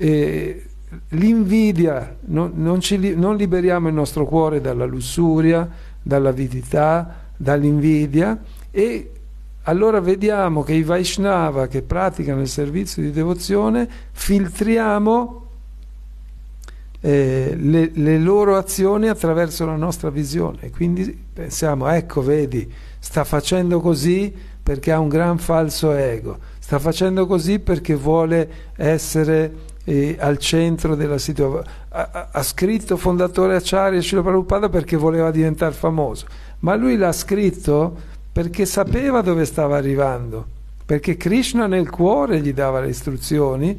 l'invidia, non liberiamo il nostro cuore dalla lussuria, dall'avidità, dall'invidia, e allora vediamo che i Vaishnava che praticano il servizio di devozione, filtriamo le loro azioni attraverso la nostra visione. Quindi pensiamo, ecco, vedi, sta facendo così perché ha un gran falso ego, sta facendo così perché vuole essere al centro della situazione. Ha scritto fondatore Acharya Srila Prabhupada perché voleva diventare famoso, ma lui l'ha scritto perché sapeva dove stava arrivando, perché Krishna nel cuore gli dava le istruzioni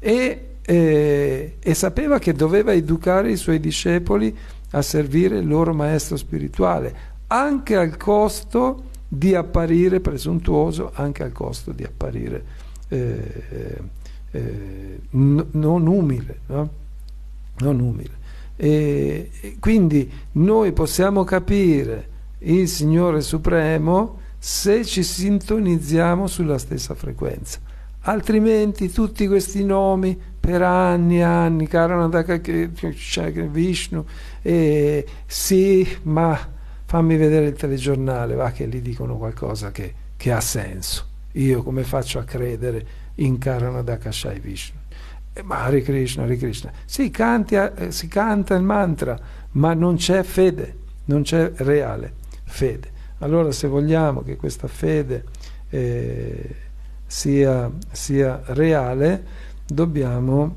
e sapeva che doveva educare i suoi discepoli a servire il loro maestro spirituale, anche al costo di apparire presuntuoso, anche al costo di apparire non umile, no? Non umile. E quindi noi possiamo capire il Signore Supremo se ci sintonizziamo sulla stessa frequenza, altrimenti tutti questi nomi per anni e anni, Karanadaka Vishnu, sì, ma fammi vedere il telegiornale, va che lì dicono qualcosa che ha senso. Io come faccio a credere in Karanadakashai Vishnu? Ma Hare Krishna, Hare Krishna. Si canta il mantra, ma non c'è fede, non c'è reale fede. Allora, se vogliamo che questa fede sia reale, dobbiamo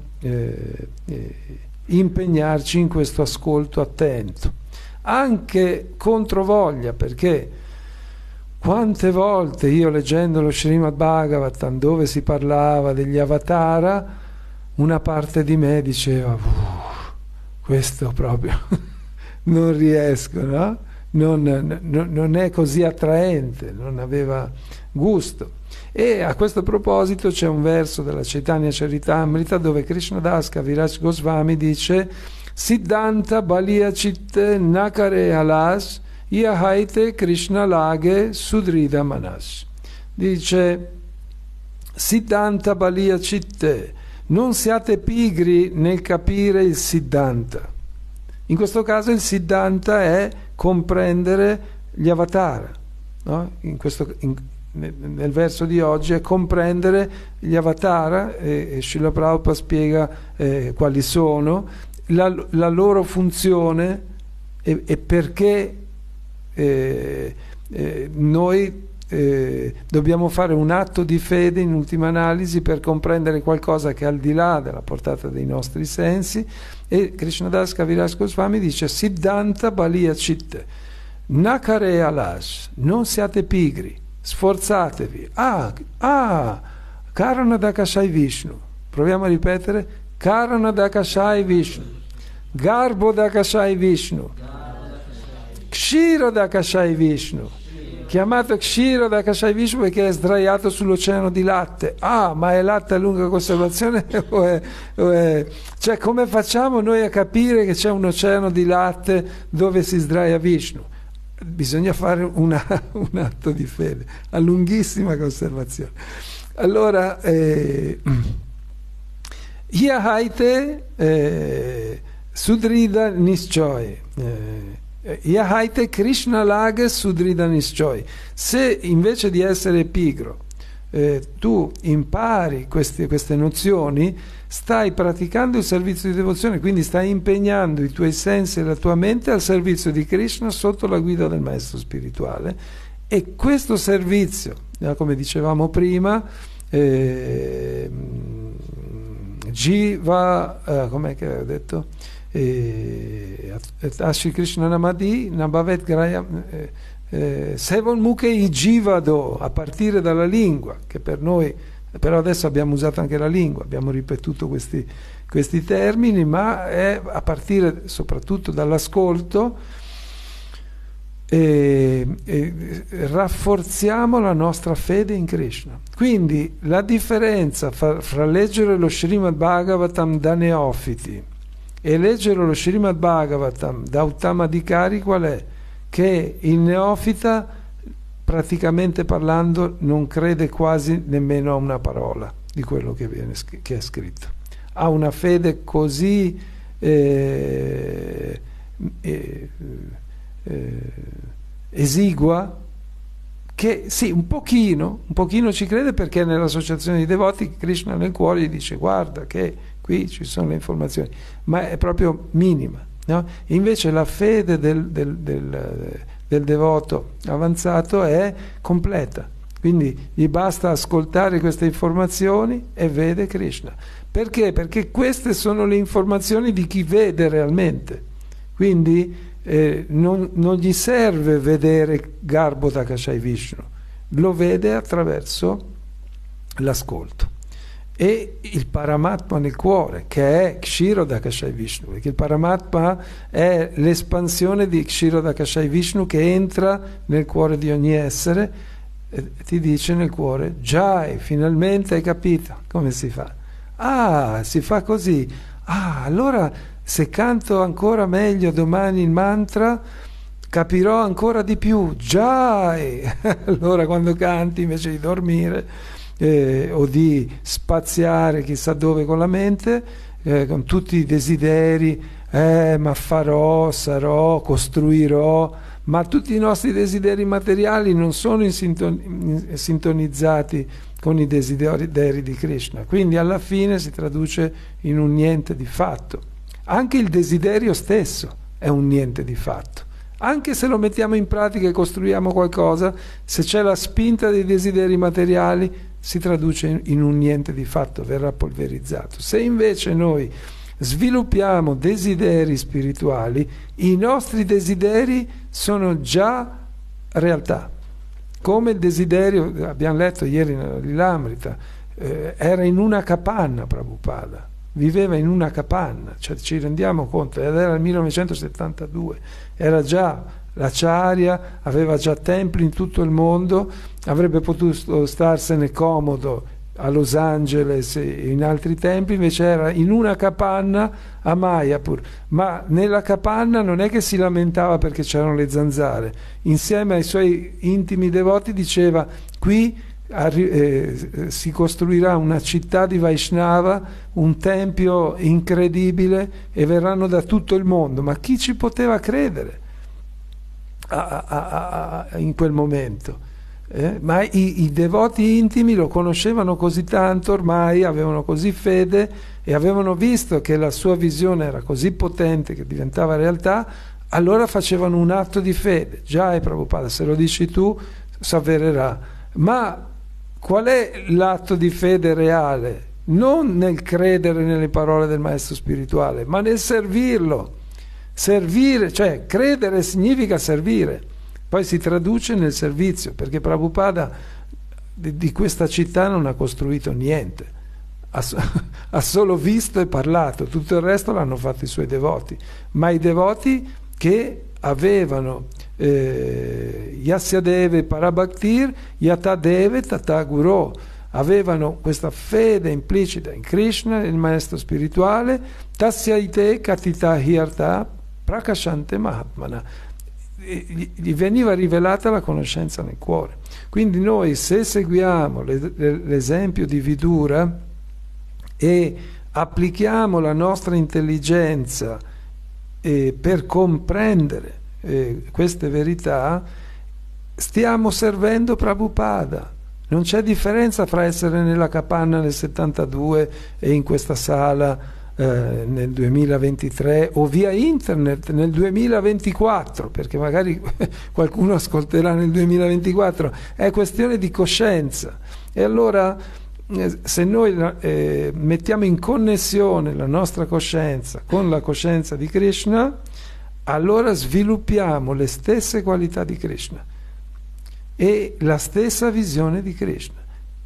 impegnarci in questo ascolto attento, anche controvoglia, perché quante volte io, leggendo lo Srimad Bhagavatam dove si parlava degli avatara, una parte di me diceva questo proprio non riesco, no? non è così attraente, non aveva gusto. E a questo proposito c'è un verso della Chaitanya Charitamrita dove Krishnadas Kaviraj Goswami dice: Siddhanta Balia Chitte Nakare Alas Yahaite Krishna Lage Sudrida Manas. Dice: Siddhanta Balia Chitte, non siate pigri nel capire il Siddhanta. In questo caso il Siddhanta è comprendere gli avatar, no? Nel verso di oggi è comprendere gli avatar, e Srila Prabhupada spiega quali sono, la loro funzione e perché noi dobbiamo fare un atto di fede in ultima analisi per comprendere qualcosa che è al di là della portata dei nostri sensi. E Krishnadas Kaviraj Goswami dice: Siddhanta Balia Chitte Nakare Alas, non siate pigri, sforzatevi. Karana Dakashai Vishnu, proviamo a ripetere: Karana Dakashai Vishnu, Garbo Dakashai Vishnu, Kshiro Dakashai Vishnu, chiamato Kshiro Dakashai Vishnu perché è sdraiato sull'oceano di latte. Ma è latte a lunga conservazione cioè, come facciamo noi a capire che c'è un oceano di latte dove si sdraia Vishnu? Bisogna fare un atto di fede a lunghissima conservazione. Allora Yahaite Sudrida Nischoy, Yahaite Krishna Lage Sudrida Nischoy. Se invece di essere pigro tu impari queste nozioni, stai praticando il servizio di devozione, quindi stai impegnando i tuoi sensi e la tua mente al servizio di Krishna sotto la guida del maestro spirituale. E questo servizio, come dicevamo prima, Jiva, com'è che ho detto? Ashi Krishna Namadi Nabavet Graya Sevon Mukhe Jivado, a partire dalla lingua, che per noi, però adesso abbiamo usato anche la lingua, abbiamo ripetuto questi termini, ma è a partire soprattutto dall'ascolto, rafforziamo la nostra fede in Krishna. Quindi la differenza fra leggere lo Srimad Bhagavatam da neofiti e leggere lo Srimad Bhagavatam da Uttamadhikari qual è? Che il neofita, praticamente parlando, non crede quasi nemmeno a una parola di quello che è scritto. Ha una fede così esigua che sì, un pochino ci crede, perché nell'associazione di devoti Krishna nel cuore gli dice: guarda che qui ci sono le informazioni, ma è proprio minima, no? Invece la fede del devoto avanzato è completa, quindi gli basta ascoltare queste informazioni e vede Krishna. Perché? Perché queste sono le informazioni di chi vede realmente, quindi non gli serve vedere Garbo Dakashai Vishnu, lo vede attraverso l'ascolto. E il Paramatma nel cuore, che è Kshiro Dakashai Vishnu, perché il Paramatma è l'espansione di Kshiro Dakashai Vishnu che entra nel cuore di ogni essere e ti dice nel cuore: Jai, finalmente hai capito come si fa. Si fa così. Allora se canto ancora meglio domani il mantra capirò ancora di più. Jai! Allora quando canti, invece di dormire o di spaziare chissà dove con la mente, con tutti i desideri, ma farò, sarò, costruirò, ma tutti i nostri desideri materiali non sono sintonizzati con i desideri di Krishna, quindi alla fine si traduce in un niente di fatto. Anche il desiderio stesso è un niente di fatto. Anche se lo mettiamo in pratica e costruiamo qualcosa, se c'è la spinta dei desideri materiali, si traduce in un niente di fatto, verrà polverizzato. Se invece noi sviluppiamo desideri spirituali, i nostri desideri sono già realtà. Come il desiderio, abbiamo letto ieri nella Lilamrita, era in una capanna Prabhupada, viveva in una capanna, cioè ci rendiamo conto, ed era il 1972, era già l'Acharya aveva già templi in tutto il mondo, avrebbe potuto starsene comodo a Los Angeles e in altri templi, invece era in una capanna a Mayapur, ma nella capanna non è che si lamentava perché c'erano le zanzare, insieme ai suoi intimi devoti diceva: qui si costruirà una città di Vaishnava, un tempio incredibile, e verranno da tutto il mondo. Ma chi ci poteva credere in quel momento? Ma i devoti intimi lo conoscevano così tanto, ormai avevano così fede e avevano visto che la sua visione era così potente che diventava realtà, allora facevano un atto di fede. Già, Prabhupada, se lo dici tu s'avvererà. Ma qual è l'atto di fede reale? Non nel credere nelle parole del maestro spirituale, ma nel servirlo. Servire, cioè credere significa servire. Poi si traduce nel servizio, perché Prabhupada di questa città non ha costruito niente, ha solo visto e parlato, tutto il resto l'hanno fatto i suoi devoti, ma i devoti che avevano Yasyadeve Parabhaktir, Yatadeve Tata Guru, avevano questa fede implicita in Krishna, il maestro spirituale, Tasyaite Katita Hyarta Prakashante Mahatmana. Gli veniva rivelata la conoscenza nel cuore. Quindi noi, se seguiamo l'esempio di Vidura e applichiamo la nostra intelligenza per comprendere queste verità, stiamo servendo Prabhupada. Non c'è differenza fra essere nella capanna nel 72 e in questa sala nel 2023 o via internet nel 2024, perché magari qualcuno ascolterà nel 2024. È questione di coscienza. E allora se noi mettiamo in connessione la nostra coscienza con la coscienza di Krishna, allora sviluppiamo le stesse qualità di Krishna e la stessa visione di Krishna.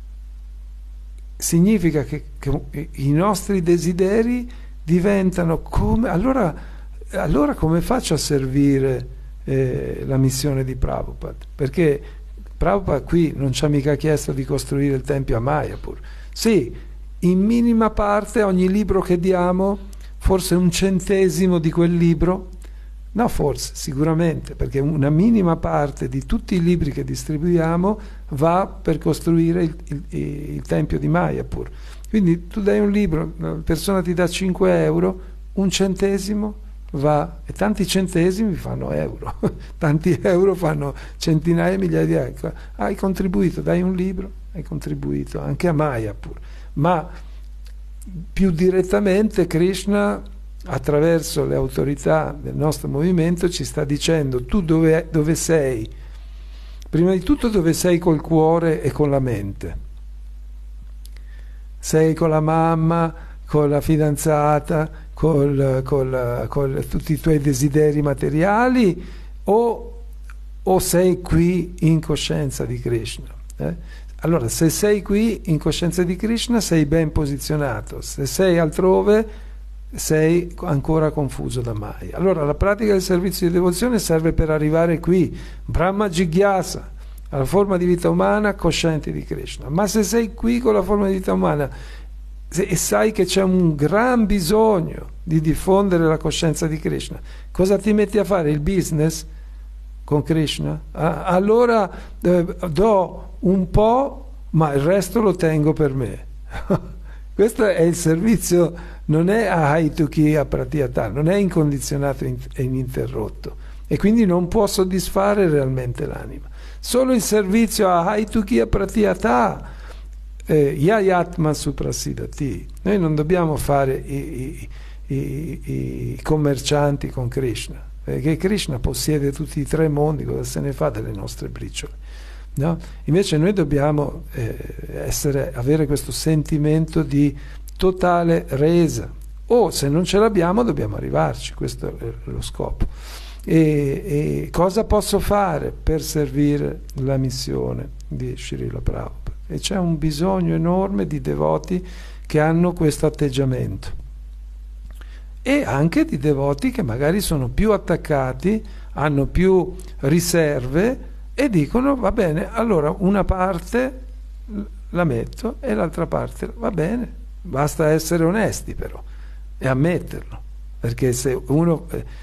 Significa che i nostri desideri diventano come... Allora come faccio a servire la missione di Prabhupada? Perché Prabhupada qui non ci ha mica chiesto di costruire il tempio a Mayapur. Sì, in minima parte ogni libro che diamo, forse 1/100 di quel libro, no, forse, sicuramente, perché una minima parte di tutti i libri che distribuiamo va per costruire il tempio di Mayapur. Quindi tu dai un libro, la persona ti dà 5 euro, 1/100 va, e tanti centesimi fanno euro, tanti euro fanno centinaia e migliaia di euro. Hai contribuito, dai un libro, hai contribuito anche a Mayapur. Ma più direttamente Krishna, attraverso le autorità del nostro movimento, ci sta dicendo: tu dove sei? Prima di tutto dove sei col cuore e con la mente? Sei con la mamma, con la fidanzata, con tutti i tuoi desideri materiali, o sei qui in coscienza di Krishna? Allora, se sei qui in coscienza di Krishna sei ben posizionato, se sei altrove sei ancora confuso da Maya. Allora la pratica del servizio di devozione serve per arrivare qui, Brahma Jigyasa, alla forma di vita umana cosciente di Krishna. Ma se sei qui con la forma di vita umana e sai che c'è un gran bisogno di diffondere la coscienza di Krishna, cosa ti metti a fare? Il business con Krishna? Allora do un po', ma il resto lo tengo per me. Questo è il servizio, non è ahaitukhi apratiyata, non è incondizionato e ininterrotto, e quindi non può soddisfare realmente l'anima. Solo il servizio ahaitukhi apratiyata, yayatma suprasidati. Noi non dobbiamo fare i commercianti con Krishna, perché Krishna possiede tutti i 3 mondi, cosa se ne fa delle nostre briciole? No? Invece noi dobbiamo avere questo sentimento di totale resa, o se non ce l'abbiamo dobbiamo arrivarci, questo è lo scopo. E cosa posso fare per servire la missione di Srila Prabhupada? E c'è un bisogno enorme di devoti che hanno questo atteggiamento. e anche di devoti che magari sono più attaccati, hanno più riserve e dicono va bene, allora una parte la metto e l'altra parte va bene, basta essere onesti però e ammetterlo, perché se uno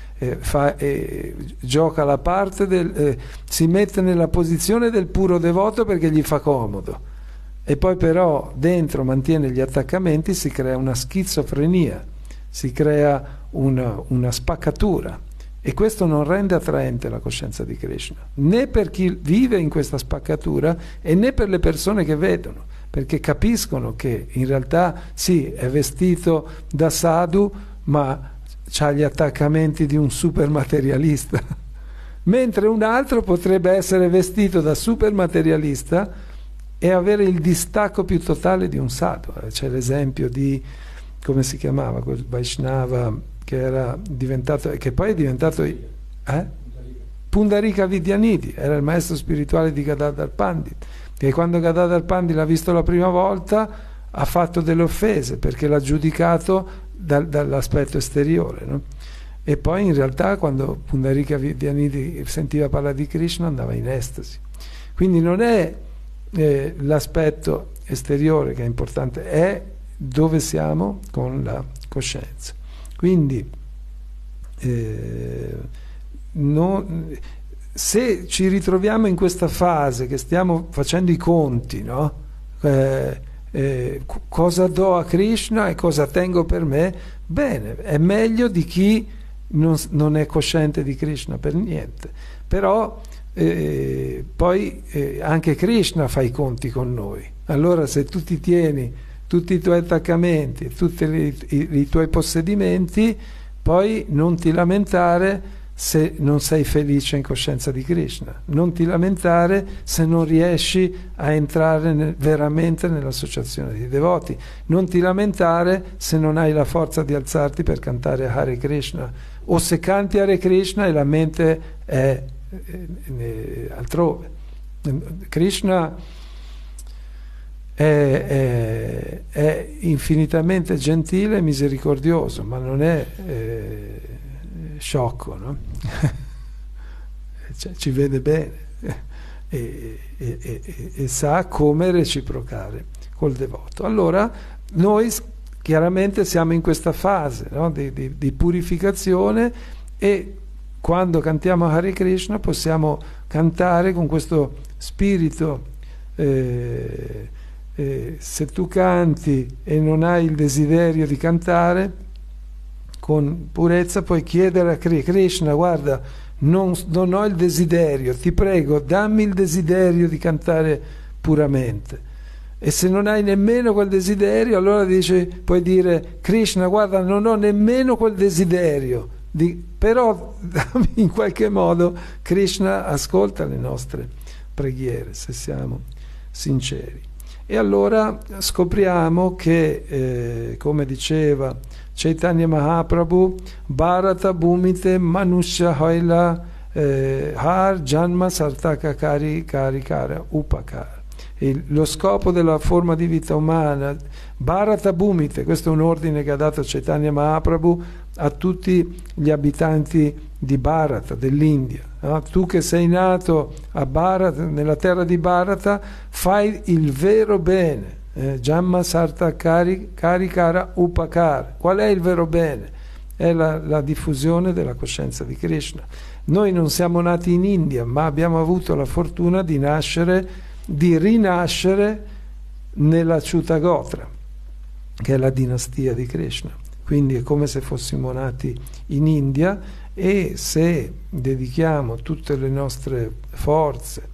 gioca la parte si mette nella posizione del puro devoto perché gli fa comodo e poi però dentro mantiene gli attaccamenti, si crea una schizofrenia, si crea una spaccatura, e questo non rende attraente la coscienza di Krishna, né per chi vive in questa spaccatura e né per le persone che vedono, perché capiscono che in realtà sì, è vestito da sadhu, ma ha gli attaccamenti di un super materialista, mentre un altro potrebbe essere vestito da super materialista e avere il distacco più totale di un sadhu. C'è l'esempio di, come si chiamava quel Vaishnava che era diventato, che poi è diventato Pundarika Vidyanidhi, era il maestro spirituale di Gadadhar Pandit, che quando Gadadhar Pandit l'ha visto la prima volta ha fatto delle offese perché l'ha giudicato dall'aspetto esteriore, no? E poi in realtà quando Pundarika Vidyanidhi sentiva parlare di Krishna andava in estasi. Quindi non è l'aspetto esteriore che è importante, è dove siamo con la coscienza. Quindi se ci ritroviamo in questa fase che stiamo facendo i conti, no? Cosa do a Krishna e cosa tengo per me, bene, è meglio di chi non è cosciente di Krishna per niente, però poi anche Krishna fa i conti con noi. Allora se tu ti tieni tutti i tuoi attaccamenti, tutti i tuoi possedimenti, poi non ti lamentare se non sei felice in coscienza di Krishna, non ti lamentare se non riesci a entrare veramente nell'associazione di devoti, non ti lamentare se non hai la forza di alzarti per cantare Hare Krishna, o se canti Hare Krishna e la mente è altrove. Krishna è infinitamente gentile e misericordioso, ma non è sciocco, no? Cioè, ci vede bene e sa come reciprocare col devoto. Allora noi chiaramente siamo in questa fase, no? di purificazione, e quando cantiamo Hare Krishna possiamo cantare con questo spirito. Se tu canti e non hai il desiderio di cantare con purezza, puoi chiedere a Krishna: guarda, non ho il desiderio, ti prego, dammi il desiderio di cantare puramente. E se non hai nemmeno quel desiderio, allora puoi dire: Krishna, guarda, non ho nemmeno quel desiderio, però in qualche modo Krishna ascolta le nostre preghiere, se siamo sinceri. E allora scopriamo che, come diceva Chaitanya Mahaprabhu, Bharata Bhumite Manusya Haila Har Janma Sartaka Karikara Upakara. Lo scopo della forma di vita umana, Bharata Bhumite, questo è un ordine che ha dato Chaitanya Mahaprabhu a tutti gli abitanti di Bharata, dell'India. No? Tu che sei nato a Bharata, nella terra di Bharata, fai il vero bene. Jamma Sarta Karikara Upakara. Qual è il vero bene? È la diffusione della coscienza di Krishna. Noi non siamo nati in India, ma abbiamo avuto la fortuna di rinascere nella Chutagotra, che è la dinastia di Krishna. Quindi è come se fossimo nati in India, e se dedichiamo tutte le nostre forze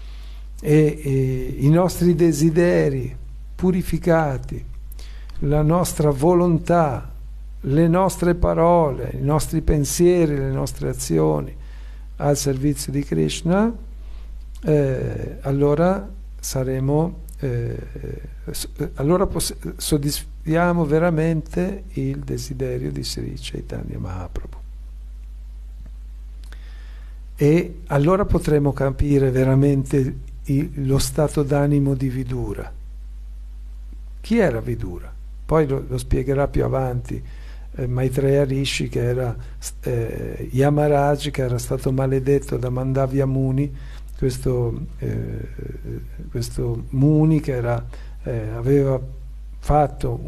e i nostri desideri purificati, la nostra volontà, le nostre parole, i nostri pensieri, le nostre azioni al servizio di Krishna, allora saremo allora soddisfiamo veramente il desiderio di Sri Chaitanya Mahaprabhu, e allora potremo capire veramente lo stato d'animo di Vidura. Chi era Vidura? Poi lo spiegherà più avanti Maitreya Rishi, che era Yamaraj, che era stato maledetto da Mandavya Muni, questo Muni che aveva fatto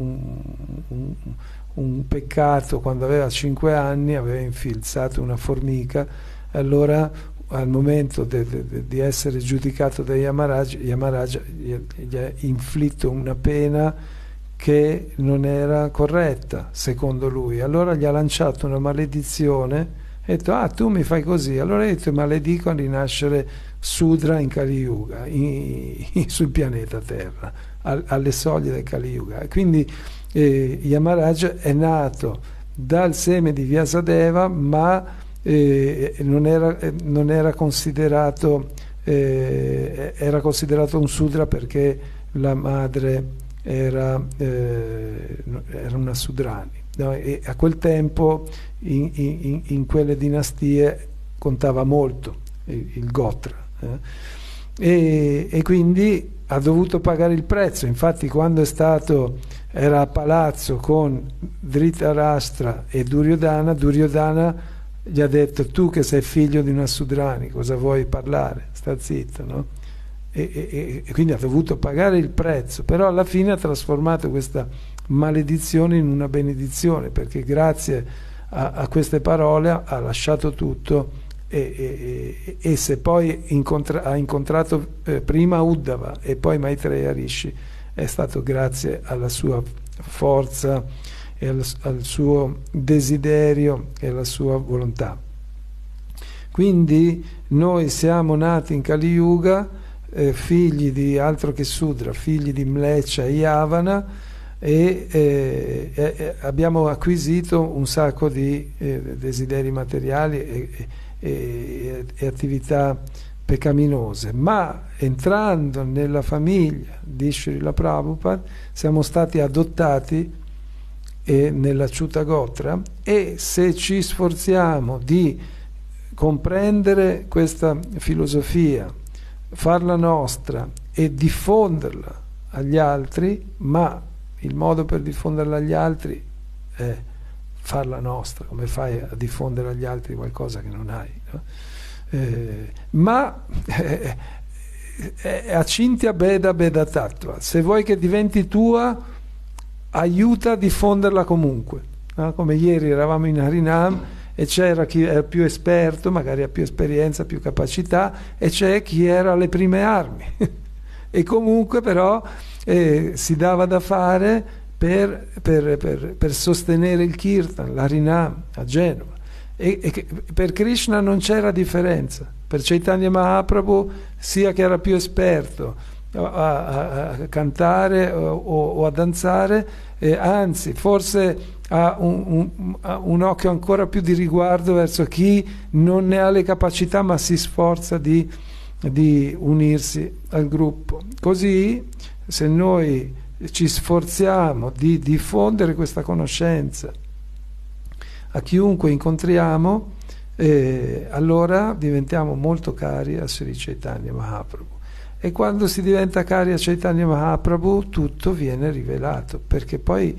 un peccato quando aveva 5 anni, aveva infilzato una formica. Allora, al momento di essere giudicato da Yamaraj gli ha inflitto una pena che non era corretta, secondo lui. Allora gli ha lanciato una maledizione e ha detto: tu mi fai così, allora io ti maledico a rinascere Sudra in Kali Yuga, sul pianeta Terra, alle soglie del Kali Yuga. Quindi Yamaraj è nato dal seme di Vyasadeva, ma non era considerato, era considerato un Sudra perché la madre era una Sudrani, no? E a quel tempo in quelle dinastie contava molto il Gotra, e quindi ha dovuto pagare il prezzo. Infatti, quando era a palazzo con Dhritarashtra e Duryodhana gli ha detto: tu che sei figlio di una Sudrani, cosa vuoi parlare? Sta zitto, no? E quindi ha dovuto pagare il prezzo, però alla fine ha trasformato questa maledizione in una benedizione, perché grazie a queste parole ha lasciato tutto, e se poi ha incontrato prima Uddhava e poi Maitreya Rishi, è stato grazie alla sua forza e al suo desiderio e alla sua volontà. Quindi noi siamo nati in Kali Yuga, figli di altro che Sudra, figli di Mleccia e Yavana, e abbiamo acquisito un sacco di desideri materiali e attività peccaminose, ma entrando nella famiglia di Srila Prabhupada siamo stati adottati nella Achyuta Gotra, e se ci sforziamo di comprendere questa filosofia, farla nostra e diffonderla agli altri, ma il modo per diffonderla agli altri è farla nostra. Come fai a diffondere agli altri qualcosa che non hai, no? Acintya Beda Beda Tattva, se vuoi che diventi tua, aiuta a diffonderla comunque, no? Come ieri eravamo in Harinam e c'era chi era più esperto, magari ha più esperienza, più capacità, e c'è chi era alle prime armi e comunque però si dava da fare per sostenere il Kirtan, l'Harinam a Genova, e per Krishna non c'era differenza. Per Chaitanya Mahaprabhu, sia che era più esperto a cantare o a danzare, anzi forse ha un occhio ancora più di riguardo verso chi non ne ha le capacità ma si sforza di unirsi al gruppo. Così, se noi ci sforziamo di diffondere questa conoscenza a chiunque incontriamo, allora diventiamo molto cari a Sri Chaitanya Mahaprabhu. E quando si diventa cari a Chaitanya Mahaprabhu, tutto viene rivelato, perché poi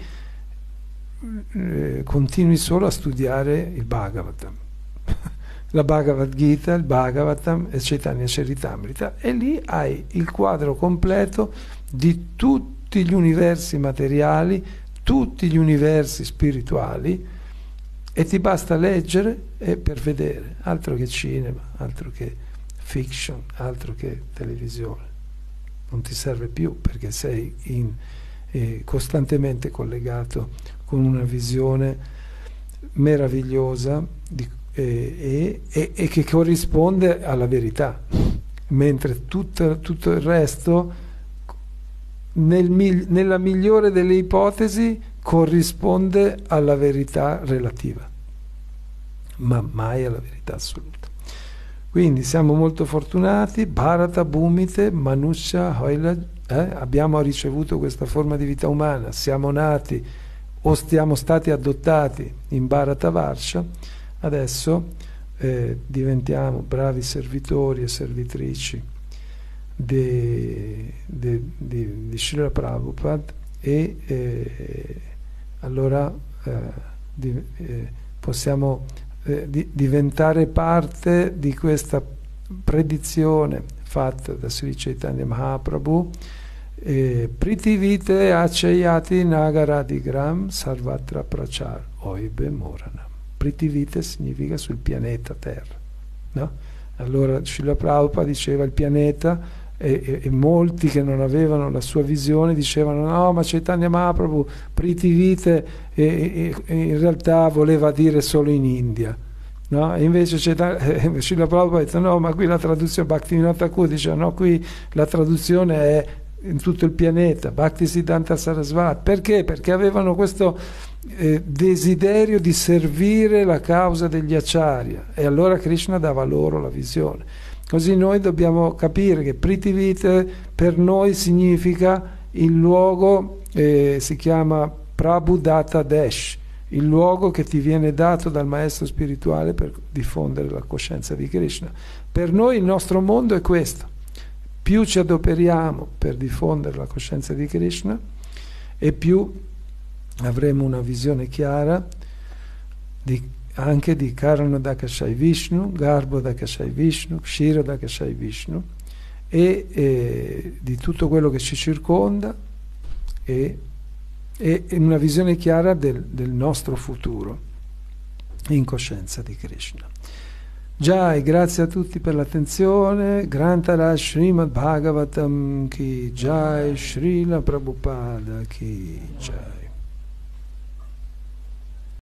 continui solo a studiare il Bhagavatam, la Bhagavad Gita, il Bhagavatam e Chaitanya Charitamrita, e lì hai il quadro completo di tutti gli universi materiali, tutti gli universi spirituali, e ti basta leggere per vedere, altro che cinema, altro che fiction, altro che televisione. Non ti serve più, perché sei costantemente collegato con una visione meravigliosa e che corrisponde alla verità, mentre tutto il resto, nella migliore delle ipotesi, corrisponde alla verità relativa, ma mai alla verità assoluta. Quindi siamo molto fortunati. Bharata Bhumite Manusya Hoila, abbiamo ricevuto questa forma di vita umana, siamo nati o siamo stati adottati in Bharatavarsha. Adesso diventiamo bravi servitori e servitrici di Srila Prabhupada, e allora possiamo diventare parte di questa predizione fatta da Sri Chaitanya Mahaprabhu. Pritivite aceyati nagaradigram sarvatra prachar oibe morana. Pritivite significa sul pianeta Terra, no? Allora Srila Prabhupada diceva il pianeta, e molti che non avevano la sua visione dicevano no, ma Chaitanya Mahaprabhu Pritivite in realtà voleva dire solo in India, no? E invece Srila Prabhupada ha detto no, ma qui la traduzione, Bhaktivinoda Thakur dice no, qui la traduzione è in tutto il pianeta, Bhaktisiddhanta Sarasvati. Perché? Perché avevano questo desiderio di servire la causa degli acharya, e allora Krishna dava loro la visione. Così noi dobbiamo capire che Pritivite per noi significa il luogo, si chiama Prabhudatta Desh, il luogo che ti viene dato dal maestro spirituale per diffondere la coscienza di Krishna. Per noi il nostro mondo è questo: più ci adoperiamo per diffondere la coscienza di Krishna e più avremo una visione chiara anche di Karanodakashai Vishnu, Garbhodakashai Vishnu, Kshirodakashai Vishnu, e di tutto quello che ci circonda, e una visione chiara del nostro futuro in coscienza di Krishna. Jai, grazie a tutti per l'attenzione. Grantara Srimad Bhagavatam ki Jai, Srila Prabhupada ki Jai.